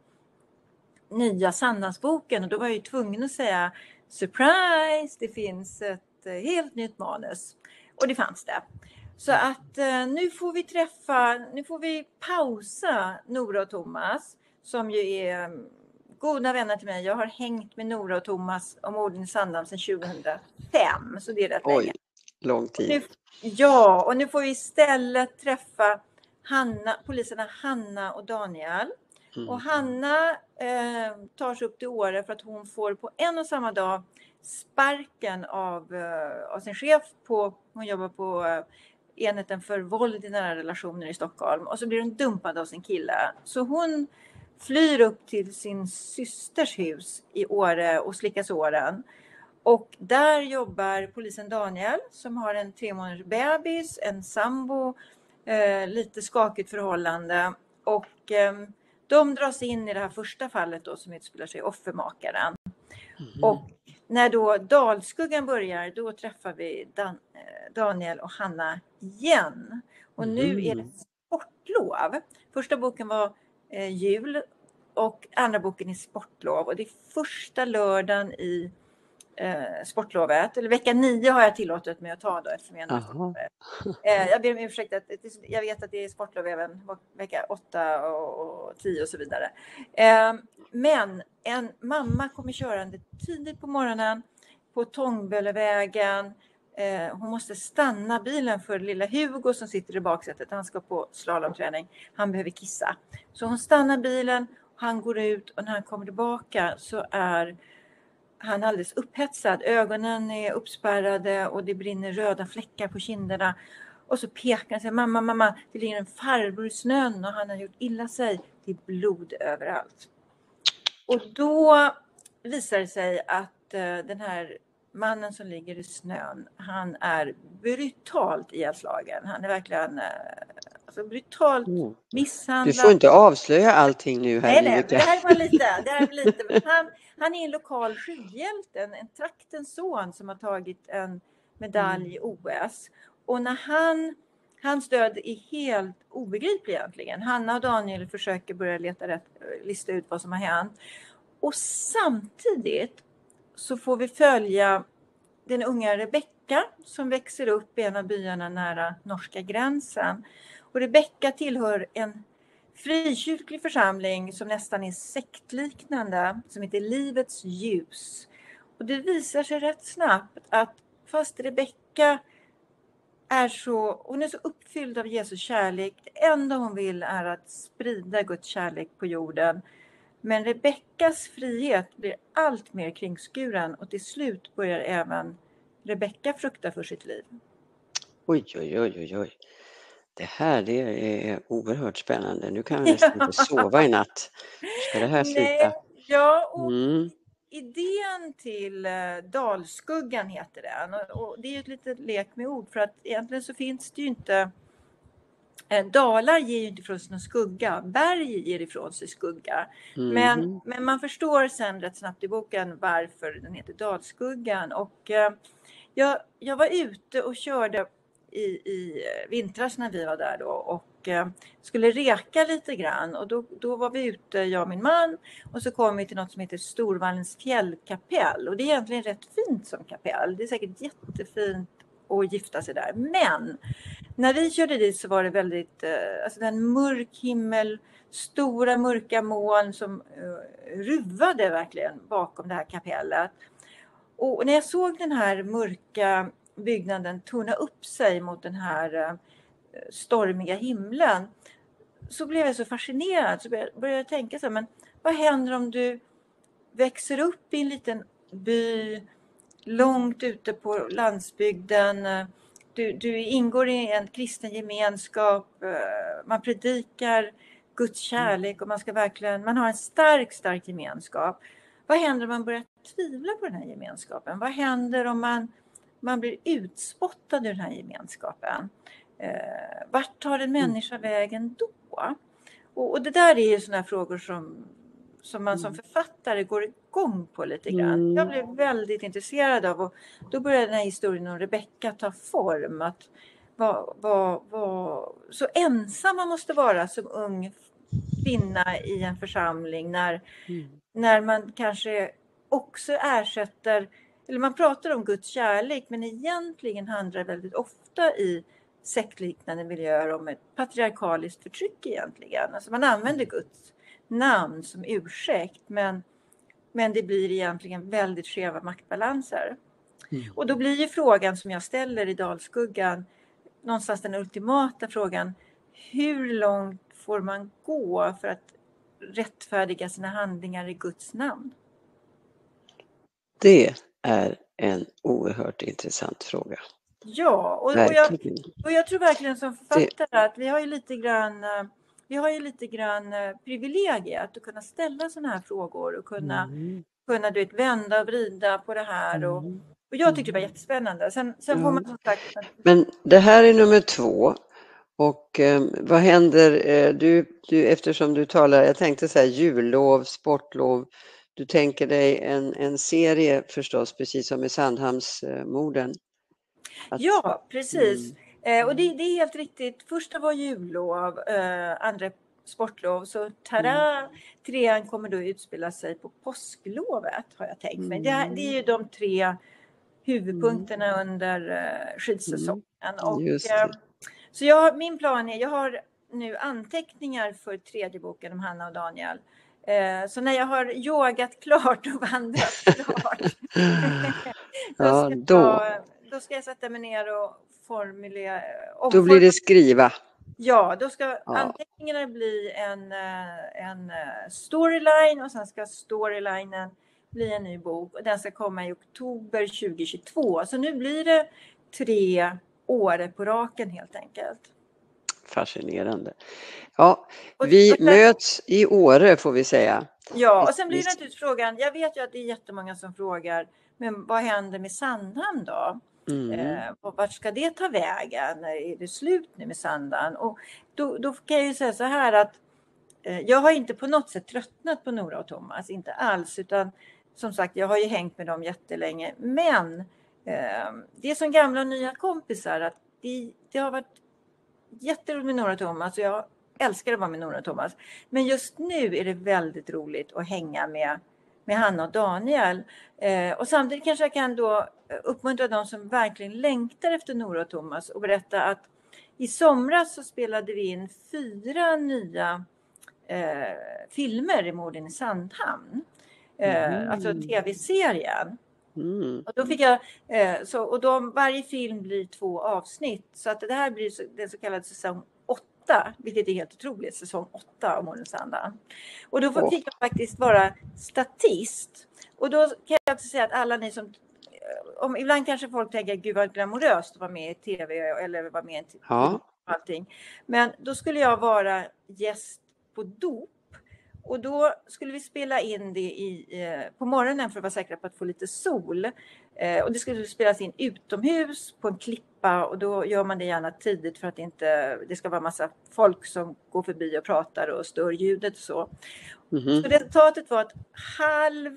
nya Sandhamnsboken och då var jag ju tvungen att säga surprise, det finns ett eh, helt nytt manus och det fanns det. Så att eh, nu får vi träffa, nu får vi pausa Nora och Thomas som ju är goda vänner till mig. Jag har hängt med Nora och Thomas om orden i Sandhamn sedan tjugohundrafem. Så det är rätt Oj, länge. Lång tid. Nu, ja, och nu får vi istället träffa Hanna, poliserna Hanna och Daniel. Mm. Och Hanna eh, tar sig upp till Åre för att hon får på en och samma dag sparken av, eh, av sin chef på, hon jobbar på eh, enheten för våld i nära relationer i Stockholm. Och så blir hon dumpad av sin kille. Så hon flyr upp till sin systers hus i Åre och slickas åren. Och där jobbar polisen Daniel som har en tre månaders bebis, en sambo, eh, lite skakigt förhållande. och eh, de dras in i det här första fallet då som utspelar sig i Offermakaren. Mm. Och när då Dalskuggan börjar, då träffar vi Dan, Daniel och Hanna igen. Och nu mm. är det sportlov. Första boken var eh, jul och andra boken är sportlov. Och det är första lördagen i eh, sportlovet. Eller vecka nio har jag tillåtit mig att ta då. Eftersom jag, eh, jag ber om ursäkt att jag vet att det är sportlov även vecka åtta och, och tio och så vidare. Eh, men en mamma kommer körande tidigt på morgonen på Tångbölevägen. Eh, hon måste stanna bilen för lilla Hugo som sitter i baksätet. Han ska på slalomträning. Han behöver kissa. Så hon stannar bilen. Han går ut och när han kommer tillbaka så är han alldeles upphetsad. Ögonen är uppspärrade och det brinner röda fläckar på kinderna. Och så pekar han och säger, mamma, mamma, det ligger en farbror i snön och han har gjort illa sig. Det är blod överallt. Och då visar det sig att uh, den här mannen som ligger i snön, han är brutalt ihjälslagen. Han är verkligen uh, alltså brutalt mm. misshandlad. Du får inte avslöja allting nu här. Nej, nej, det här var lite. Det här var lite. Men han, han är en lokal skidhjälte, en, en traktens son som har tagit en medalj i O S. Och när han, hans död är helt obegriplig egentligen. Hanna och Daniel försöker börja leta rätt, lista ut vad som har hänt. Och samtidigt så får vi följa den unga Rebecka som växer upp i en av byarna nära norska gränsen. Och Rebecka tillhör en frikyrklig församling som nästan är sektliknande, som heter Livets ljus. Och det visar sig rätt snabbt att fast Rebecka är så, hon är så uppfylld av Jesu kärlek, det enda hon vill är att sprida Guds kärlek på jorden. Men Rebeckas frihet blir allt mer kringskuren och till slut börjar även Rebecka frukta för sitt liv. Oj, oj, oj, oj, oj. Det här det är oerhört spännande. Nu kan jag nästan inte sova i natt. Ska det här sluta? Nej, ja, och mm. idén till uh, Dalskuggan heter den. Och, och det är ju ett litet lek med ord. För att egentligen så finns det ju inte... Eh, dalar ger ju inte ifrån sig någon skugga. Berg ger ifrån sig skugga. Mm. Men, men man förstår sen rätt snabbt i boken varför den heter Dalskuggan. Och uh, jag, jag var ute och körde... I, i vintras när vi var där då och eh, skulle reka lite grann och då, då var vi ute, jag och min man, och så kom vi till något som heter Storvallens fjällkapell och det är egentligen rätt fint som kapell, det är säkert jättefint att gifta sig där, men när vi körde dit så var det väldigt, eh, alltså en mörk himmel, stora mörka moln som eh, ruvade verkligen bakom det här kapellet och när jag såg den här mörka byggnaden torna upp sig mot den här uh, stormiga himlen så blev jag så fascinerad så började jag tänka så här, men vad händer om du växer upp i en liten by långt ute på landsbygden, du, du ingår i en kristen gemenskap, uh, man predikar Guds kärlek och man ska verkligen, man har en stark stark gemenskap. Vad händer om man börjar tvivla på den här gemenskapen? Vad händer om man Man blir utspottad ur den här gemenskapen. Eh, vart tar en människa vägen då? Och, och det där är ju sådana frågor som, som man som författare går igång på lite grann. Mm. Jag blev väldigt intresserad av och då började den här historien om Rebecka ta form. Att vad, vad, vad, så ensam man måste vara som ung kvinna i en församling när, mm. när man kanske också ersätter. Eller man pratar om Guds kärlek men egentligen handlar det väldigt ofta i sektliknande miljöer om ett patriarkaliskt förtryck egentligen. Alltså man använder Guds namn som ursäkt men, men det blir egentligen väldigt skeva maktbalanser. Mm. Och då blir ju frågan som jag ställer i Dalskuggan någonstans den ultimata frågan: hur långt får man gå för att rättfärdiga sina handlingar i Guds namn? Det är en oerhört intressant fråga. Ja, och, och, jag, och jag tror verkligen som författare det... att vi har ju lite grann, vi har ju lite grann privilegiet att kunna ställa sådana här frågor och kunna, mm. kunna du vet, vända och vrida på det här. Och, och jag tyckte det var jättespännande. Sen, sen mm. får man som sagt... Men det här är nummer två Och eh, vad händer, eh, du, du, eftersom du talar, jag tänkte säga jullov, sportlov, du tänker dig en, en serie förstås, precis som i Sandhamnsmorden. Att... Ja, precis. Mm. Eh, och det, det är helt riktigt. Första var jullov, eh, andra sportlov. Så tada, mm. trean kommer då utspela sig på påsklovet, har jag tänkt mig. Mm. Det, det är ju de tre huvudpunkterna mm. under eh, skidsäsongen. Mm. Och, eh, så jag, min plan är, jag har nu anteckningar för tredje boken om Hanna och Daniel. Eh, så när jag har yogat klart och vandrat klart då, ja, ska då. Jag, då ska jag sätta mig ner och formulera. Då blir det skriva. Ja, då ska ja. anteckningarna bli en, en storyline och sen ska storylinen bli en ny bok. Och den ska komma i oktober tjugohundratjugotvå. Så nu blir det tre år på raken helt enkelt. Fascinerande. Ja, vi och sen, möts i Åre får vi säga. Ja, och sen blir det naturligtvis frågan, jag vet ju att det är jättemånga som frågar, men vad händer med Sandhamn då? Mm. Eh, och vart ska det ta vägen? Är det slut nu med Sandhamn? Och då, då kan jag ju säga så här att eh, jag har inte på något sätt tröttnat på Nora och Thomas, inte alls, utan som sagt, jag har ju hängt med dem jättelänge. Men eh, det är som gamla och nya kompisar, att det, det har varit jätteroligt med Nora och Thomas och jag älskar att vara med Nora och Thomas. Men just nu är det väldigt roligt att hänga med, med Hanna och Daniel. Eh, och samtidigt kanske jag kan då uppmuntra de som verkligen längtar efter Nora och Thomas och berätta att i somras så spelade vi in fyra nya eh, filmer i Morden i Sandhamn. Eh, mm. Alltså tv-serien. Mm. Och då fick jag, eh, så, och de, varje film blir två avsnitt. Så att det här blir så, den så kallade säsong åtta, vilket är helt otroligt, säsong åtta av Morden i Sandhamn. Och då oh. fick jag faktiskt vara statist. Och då kan jag också säga att alla ni som, om, ibland kanske folk tänker, gud vad glamoröst att vara med i tv eller vara med i tv, ja. allting. Men då skulle jag vara gäst på dop. Och då skulle vi spela in det i, eh, på morgonen för att vara säkra på att få lite sol. Eh, och det skulle spelas in utomhus på en klippa. Och då gör man det gärna tidigt för att inte, det ska vara massa folk som går förbi och pratar och stör ljudet och så. Mm-hmm. Så resultatet var att halv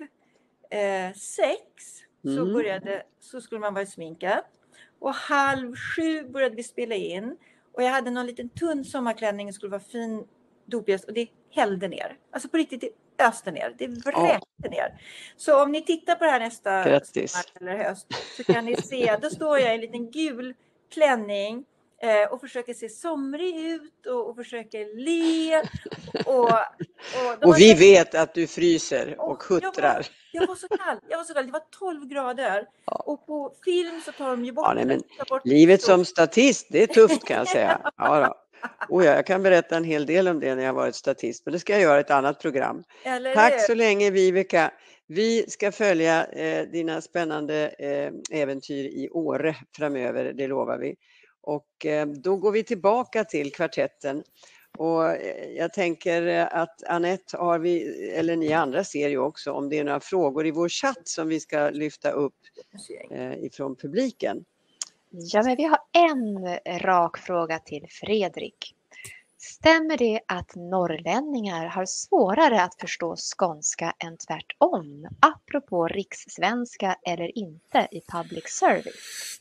eh, sex mm. så, började, så skulle man vara sminkad. Och halv sju började vi spela in. Och jag hade någon liten tunn sommarklänning och skulle vara fin dopgäst och det hällde ner. Alltså på riktigt, det öste ner. Det vräkte oh. ner. Så om ni tittar på det här nästa sommar eller höst så kan ni se, då står jag i en liten gul klänning eh, och försöker se somrig ut och, och försöker le. Och, och, och vi var... vet att du fryser och huttrar. Jag var, jag var så kall. Jag var så kall. Det var tolv grader. Ja. Och på film så tar de ju bort... Ja, nej, men bort livet så. Som statist, det är tufft kan jag säga. Ja då. Oh ja, jag kan berätta en hel del om det när jag varit statist, men det ska jag göra i ett annat program. Eller Tack det. Så länge Viveka. Vi ska följa eh, dina spännande eh, äventyr i Åre framöver, det lovar vi. Och eh, då går vi tillbaka till kvartetten. Och eh, jag tänker att Anette har vi, eller ni andra ser ju också om det är några frågor i vår chatt som vi ska lyfta upp eh, ifrån publiken. Ja, men vi har en rak fråga till Fredrik. Stämmer det att norrlänningar har svårare att förstå skånska än tvärtom? Apropå rikssvenska eller inte i public service?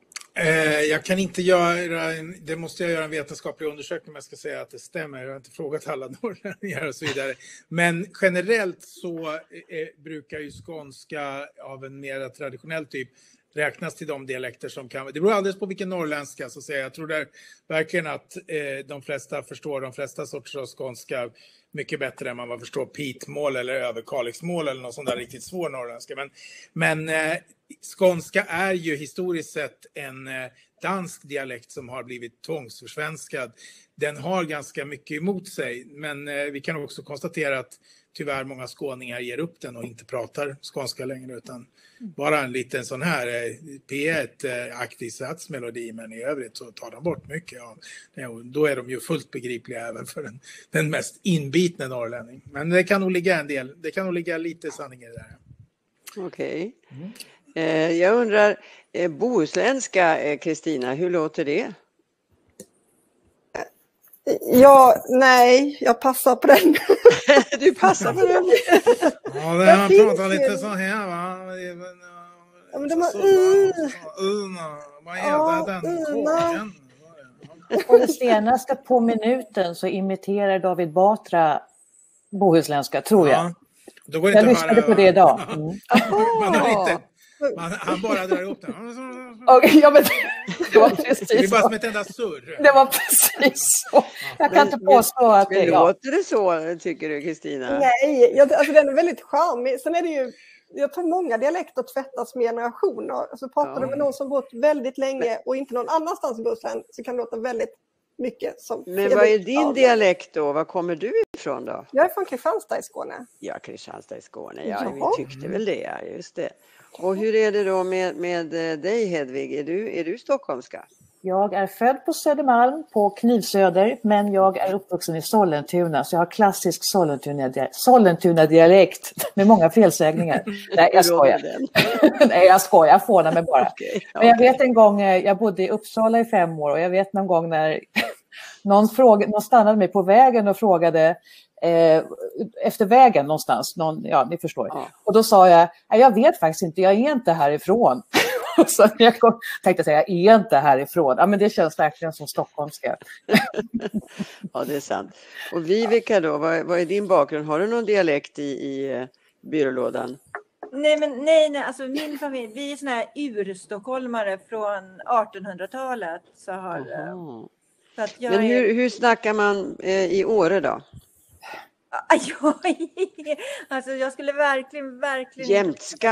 Eh, jag kan inte göra, en, det måste jag göra en vetenskaplig undersökning om jag ska säga att det stämmer. Jag har inte frågat alla norrlänningar och så vidare. Men generellt så eh, brukar ju skånska av en mer traditionell typ räknas till de dialekter som kan... Det beror alldeles på vilken norrländska så säger jag. Jag tror där verkligen att eh, de flesta förstår de flesta sorter av skånska mycket bättre än man förstår pitmål eller överkalixmål eller något sånt där riktigt svår norrländska. Men, men eh, skånska är ju historiskt sett en eh, dansk dialekt som har blivit tvångsförsvenskad. Den har ganska mycket emot sig, men eh, vi kan också konstatera att tyvärr många skåningar ger upp den och inte pratar skånska längre utan bara en liten sån här eh, P ett-aktig satsmelodi, men i övrigt så tar de bort mycket. Ja. Då är de ju fullt begripliga även för den, den mest inbitna norrlänning. Men det kan nog ligga en del, det kan nog ligga lite sanning i det där. Okej. Okay. Mm. Eh, jag undrar, eh, bohuslänska, Kristina, hur låter det? Ja, nej, jag passar på den. Du passar på den. Ja, det han pratar lite så här, va? Ja, men de har... Una, vad är det den frågan? Och det senaste på minuten så imiterar David Batra bohuslänska, tror jag. Ja, då går det jag inte lyssnade höra, på det idag. Mm. Mm. Man har inte, man, han bara drar ihop den. Okay, ja, men det var precis det är bara så. som ett enda surr. Det var precis så. Jag kan Men, inte påstå att det... Men Ja. låter det så, tycker du, Kristina? Nej, jag, alltså den är väldigt charmig. Sen är det ju, jag tror många dialekter tvättas med generationer. Så pratar Ja. du med någon som bott väldigt länge och inte någon annanstans i Bohuslän så kan det låta väldigt mycket som... Men vad är din dialekt då? Var kommer du ifrån då? Jag är från Kristianstad i Skåne. Ja, Kristianstad i Skåne. Ja, Ja. vi tyckte väl det, ja, just det. Och hur är det då med, med dig, Hedvig? Är du, är du stockholmska? Jag är född på Södermalm, på Knivsöder, men jag är uppvuxen i Sollentuna, så jag har klassisk Sollentuna-dialekt, Sollentuna-dialekt med många felsägningar. Nej, jag skojar. Nej, jag skojar, jag fånar mig bara. Okay, ja. Men jag vet en gång, jag bodde i Uppsala i fem år och jag vet någon gång när någon, fråga, någon stannade mig på vägen och frågade eh, efter vägen någonstans. Någon, ja, ni förstår. Ja. Och då sa jag, jag vet faktiskt inte, jag är inte härifrån. Så jag kom, tänkte säga, jag är inte härifrån. Ja, men det känns verkligen som stockholmska. Ja, det är sant. Och Viveka då, vad, vad är din bakgrund? Har du någon dialekt i, i uh, byrålådan? Nej, men nej, nej, alltså min familj, vi är såna här urstockholmare från artonhundratalet. Så har, så att jag men hur, är... hur snackar man eh, i Åre då? Alltså jag skulle verkligen, verkligen... Jämtska.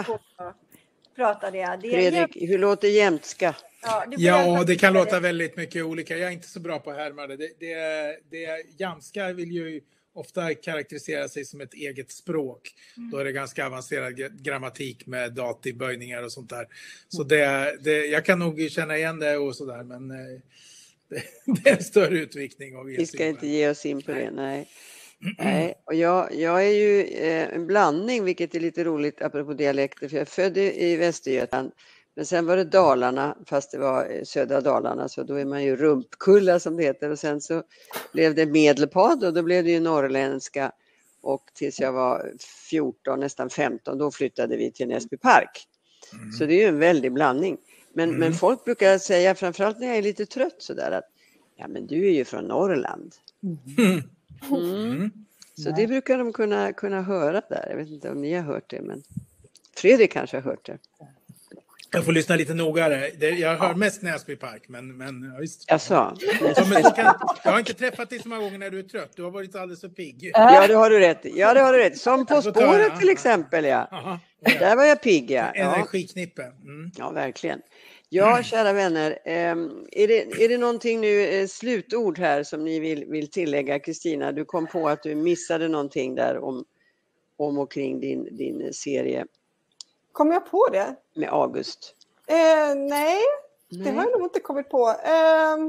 Prata det. det Fredrik, jämt... hur låter jämtska? Ja, ja det kan låta väldigt mycket olika. Jag är inte så bra på att härma det. Det, det, det jamska vill ju ofta karaktärisera sig som ett eget språk. Mm. Då är det ganska avancerad grammatik med dativböjningar och sånt där. Så det, det, jag kan nog känna igen det och sådär, men det, det är en större utvikning. Och vi ska inte ge oss in på det, nej. Nej, och jag, jag är ju eh, en blandning, vilket är lite roligt apropå dialekter, för jag är född i, i Västergötland, men sen var det Dalarna, fast det var södra Dalarna, så då är man ju Rumpkulla som det heter, och sen så blev det Medelpad och då blev det ju norrländska, och tills jag var fjorton, nästan femton, då flyttade vi till Näsby Park. Mm. Så det är ju en väldig blandning. Men, mm. men folk brukar säga, framförallt när jag är lite trött sådär, att ja, men du är ju från Norrland. Mm. Mm. Så det brukar de kunna, kunna höra där. Jag vet inte om ni har hört det, men Fredrik kanske har hört det. Jag får lyssna lite nogare. Jag hör mest Näsby Park, men, men ja, visst. Jag sa. Jag har inte träffat dig så många gånger när du är trött. Du har varit alldeles för pigg. Ja, det har du rätt. Ja, det har du rätt. Som På spåret till exempel, ja. Aha. Där var jag pigg, ja. Energiknippe. Mm. Ja, verkligen. Ja, kära vänner, är det, är det någonting nu, slutord här som ni vill, vill tillägga? Kristina, du kom på att du missade någonting där om, om och kring din, din serie. Kom jag på det? Med August. Eh, nej, nej, det har jag nog inte kommit på. Eh,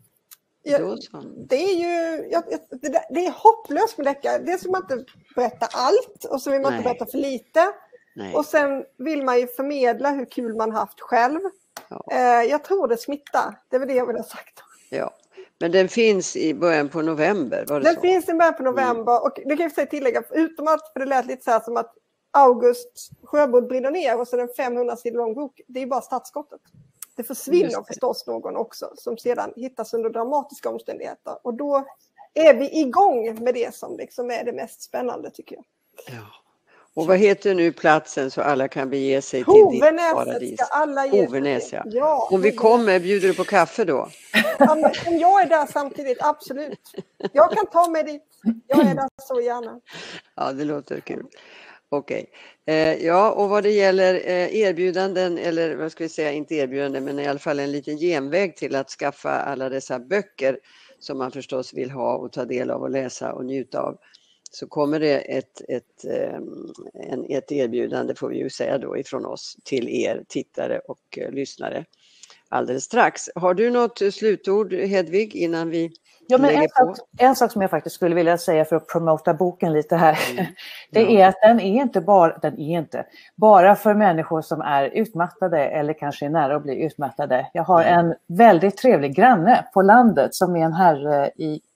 jag, det är ju jag, det, det är hopplöst med deckare. Dels vill man inte berätta allt och så vill man nej. inte berätta för lite. Nej. Och sen vill man ju förmedla hur kul man haft själv. Ja. Eh, jag tror det smittar. Det är väl det jag vill ha sagt. Ja. Men den finns i början på november, var det Den så? finns i början på november. Mm. Och det kan jag säga tillägga, utom att för det lät lite så här som att August Sjöbod brinner ner och så en femhundra sidor lång bok. Det är ju bara startskottet. Det försvinner det. förstås någon också som sedan hittas under dramatiska omständigheter. Och då är vi igång med det som liksom är det mest spännande, tycker jag. Ja. Och vad heter nu platsen så alla kan bege sig till ditt paradis? Ska alla ge Hovenäs, ja. Ja. Om vi kommer, bjuder du på kaffe då? Ja, men om jag är där samtidigt, absolut. Jag kan ta mig dit. Jag är där så gärna. Ja, det låter kul. Okej. Okay. Eh, ja, och vad det gäller eh, erbjudanden, eller vad ska vi säga, inte erbjudanden, men i alla fall en liten genväg till att skaffa alla dessa böcker som man förstås vill ha och ta del av och läsa och njuta av. Så kommer det ett, ett, en, ett erbjudande, får vi ju säga då, ifrån oss till er tittare och uh, lyssnare alldeles strax. Har du något slutord, Hedvig, innan vi ja, men lägger en på? Sak, en sak som jag faktiskt skulle vilja säga för att promota boken lite här, mm. det ja. är att den är inte bara, den är inte bara för människor som är utmattade eller kanske är nära att bli utmattade. Jag har mm. en väldigt trevlig granne på landet som är en herre i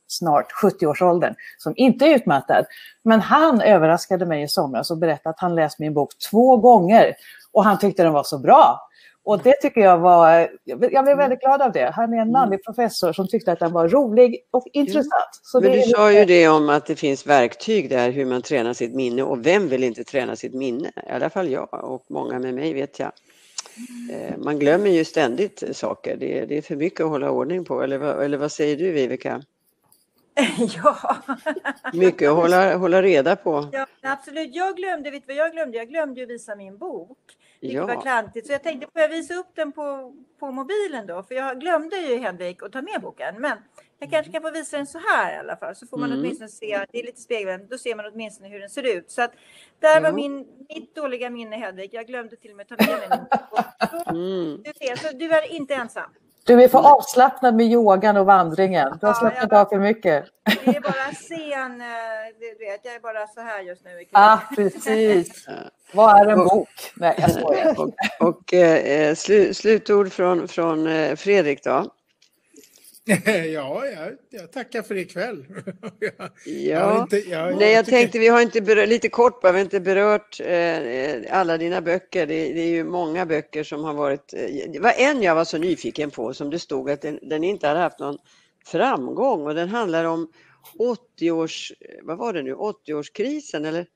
snart sjuttio-årsåldern, som inte är utmattad. Men han överraskade mig i somras och berättade att han läst min bok två gånger och han tyckte den var så bra. Och det tycker jag var, jag blev väldigt glad av det. Han är en manlig professor som tyckte att den var rolig och intressant. Så Men det du är sa lite... ju det om att det finns verktyg där hur man tränar sitt minne, och vem vill inte träna sitt minne? I alla fall jag och många med mig, vet jag. Man glömmer ju ständigt saker. Det är, det är för mycket att hålla ordning på. Eller vad, eller vad säger du, Vivica? Ja. Mycket att hålla, hålla reda på. Ja, absolut. Jag glömde, vet du vad jag glömde? Jag glömde att visa min bok. Det Ja. var klantigt. Så jag tänkte, får jag visa upp den på, på mobilen då? För jag glömde ju, Hedvig, att ta med boken. Men jag kanske kan få visa den så här i alla fall. Så får man mm. åtminstone se, det är lite spegelvänd. Då ser man åtminstone hur den ser ut. Så att där ja. var min, mitt dåliga minne, Hedvig. Jag glömde till och med ta med mig min bok. Mm. Du ser, så du är inte ensam. Du är för avslappnad med yogan och vandringen. Du har ja, slappnat av för mycket. Det är bara scen, du vet, jag är bara så här just nu. Ah, precis. Vad är en bok? Nej, jag skojar. Och, och eh, slu, slutord från, från eh, Fredrik då? Ja, jag, jag tackar för ikväll. jag, ja, jag inte, jag, nej, jag tycker... tänkte, vi har inte berört, lite kort bara, vi har inte berört eh, alla dina böcker. Det, det är ju många böcker som har varit, eh, det var en jag var så nyfiken på som det stod att den, den inte hade haft någon framgång, och den handlar om åttio-års, vad var det nu, åttio-årskrisen eller?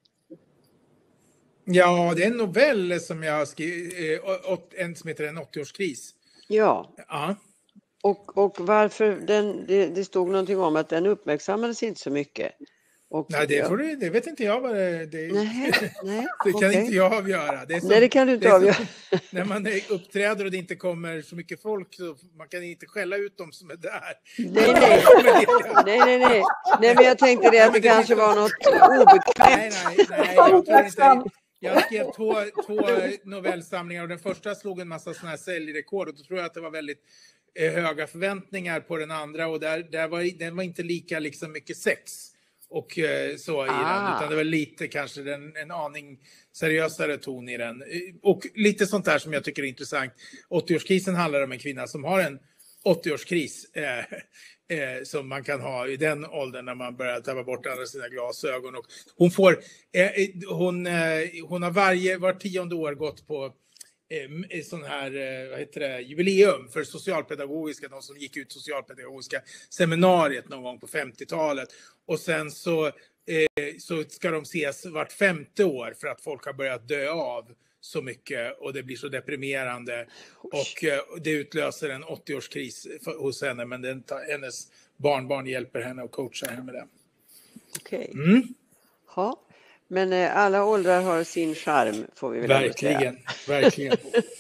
Ja, det är en novell som jag skrev, en som heter En åttio-årskris. Ja. Ja. Och, och varför den, det, det stod någonting om att den uppmärksammades inte så mycket. Och, nej, det, får du, det vet inte jag vad det, det, nej, nej, det kan okay. inte jag avgöra. Det är som, nej, det kan du inte som, avgöra. När man uppträder och det inte kommer så mycket folk, så man kan inte skälla ut dem som är där. Nej, nej, nej, nej, nej. Nej, men jag tänkte det att det kanske var något obekvämt. Nej, nej, nej, jag tror inte. Jag skrev två, två novellsamlingar och den första slog en massa sådana här säljrekord, och då tror jag att det var väldigt eh, höga förväntningar på den andra, och där, där var, den var inte lika liksom mycket sex och eh, så i ah. den, utan det var lite kanske den, en aning seriösare ton i den. Och lite sånt där som jag tycker är intressant. åttio-årskrisen handlar om en kvinna som har en åttio-årskris eh, eh, som man kan ha i den åldern när man börjar ta bort alla sina glasögon. Och hon får, eh, hon, eh, hon har varje, var tionde år gått på eh, sån här, eh, vad heter det, jubileum för socialpedagogiska, de som gick ut socialpedagogiska seminariet någon gång på femtiotalet. Och sen så, eh, så ska de ses vart femte år för att folk har börjat dö av så mycket, och det blir så deprimerande, och eh, det utlöser en åttio-årskris hos henne, men den tar, hennes barnbarn hjälper henne och coachar henne med det. Okej. Okay. Mm. Ja, men eh, alla åldrar har sin charm, får vi väl verkligen, säga. Verkligen.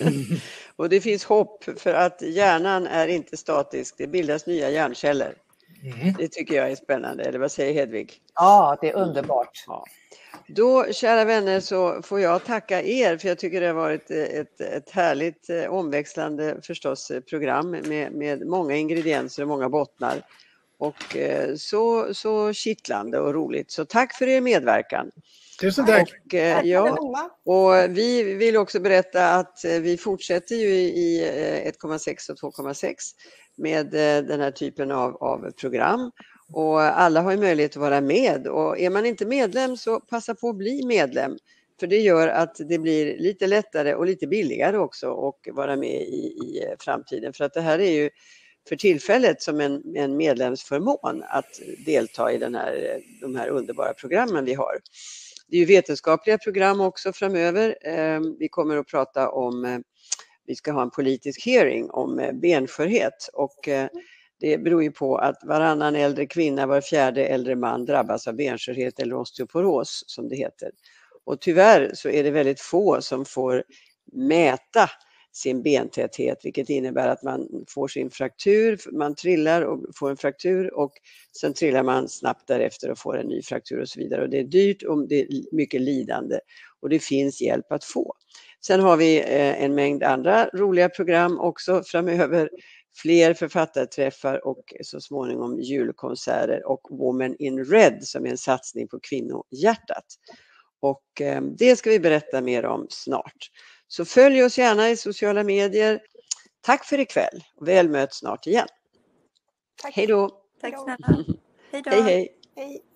Och det finns hopp, för att hjärnan är inte statisk, det bildas nya hjärnceller. Mm. Det tycker jag är spännande, eller vad säger Hedvig? Ja, det är underbart. Ja. Då, kära vänner, så får jag tacka er, för jag tycker det har varit ett, ett härligt omväxlande förstås program med, med många ingredienser och många bottnar. Och så, så kittlande och roligt. Så tack för er medverkan. Tusen tack. Och, ja, och vi vill också berätta att vi fortsätter ju i ett komma sex och två komma sex med den här typen av, av program. Och alla har ju möjlighet att vara med, och är man inte medlem så passa på att bli medlem, för det gör att det blir lite lättare och lite billigare också att vara med i, i framtiden, för att det här är ju för tillfället som en, en medlemsförmån att delta i den här, de här underbara programmen vi har. Det är ju vetenskapliga program också framöver. Vi kommer att prata om, vi ska ha en politisk hearing om benskörhet, och det beror ju på att varannan äldre kvinna, var fjärde äldre man drabbas av benskörhet eller osteoporos som det heter. Och tyvärr så är det väldigt få som får mäta sin bentäthet, vilket innebär att man får sin fraktur, man trillar och får en fraktur, och sen trillar man snabbt därefter och får en ny fraktur och så vidare. Och det är dyrt och det är mycket lidande, och det finns hjälp att få. Sen har vi en mängd andra roliga program också framöver. Fler författarträffar och så småningom julkonserter och Woman in Red som är en satsning på kvinnohjärtat. Och eh, det ska vi berätta mer om snart. Så följ oss gärna i sociala medier. Tack för ikväll och väl möts snart igen. Tack. Hej då. Tack snälla. Hej då. Hej hej. Hej.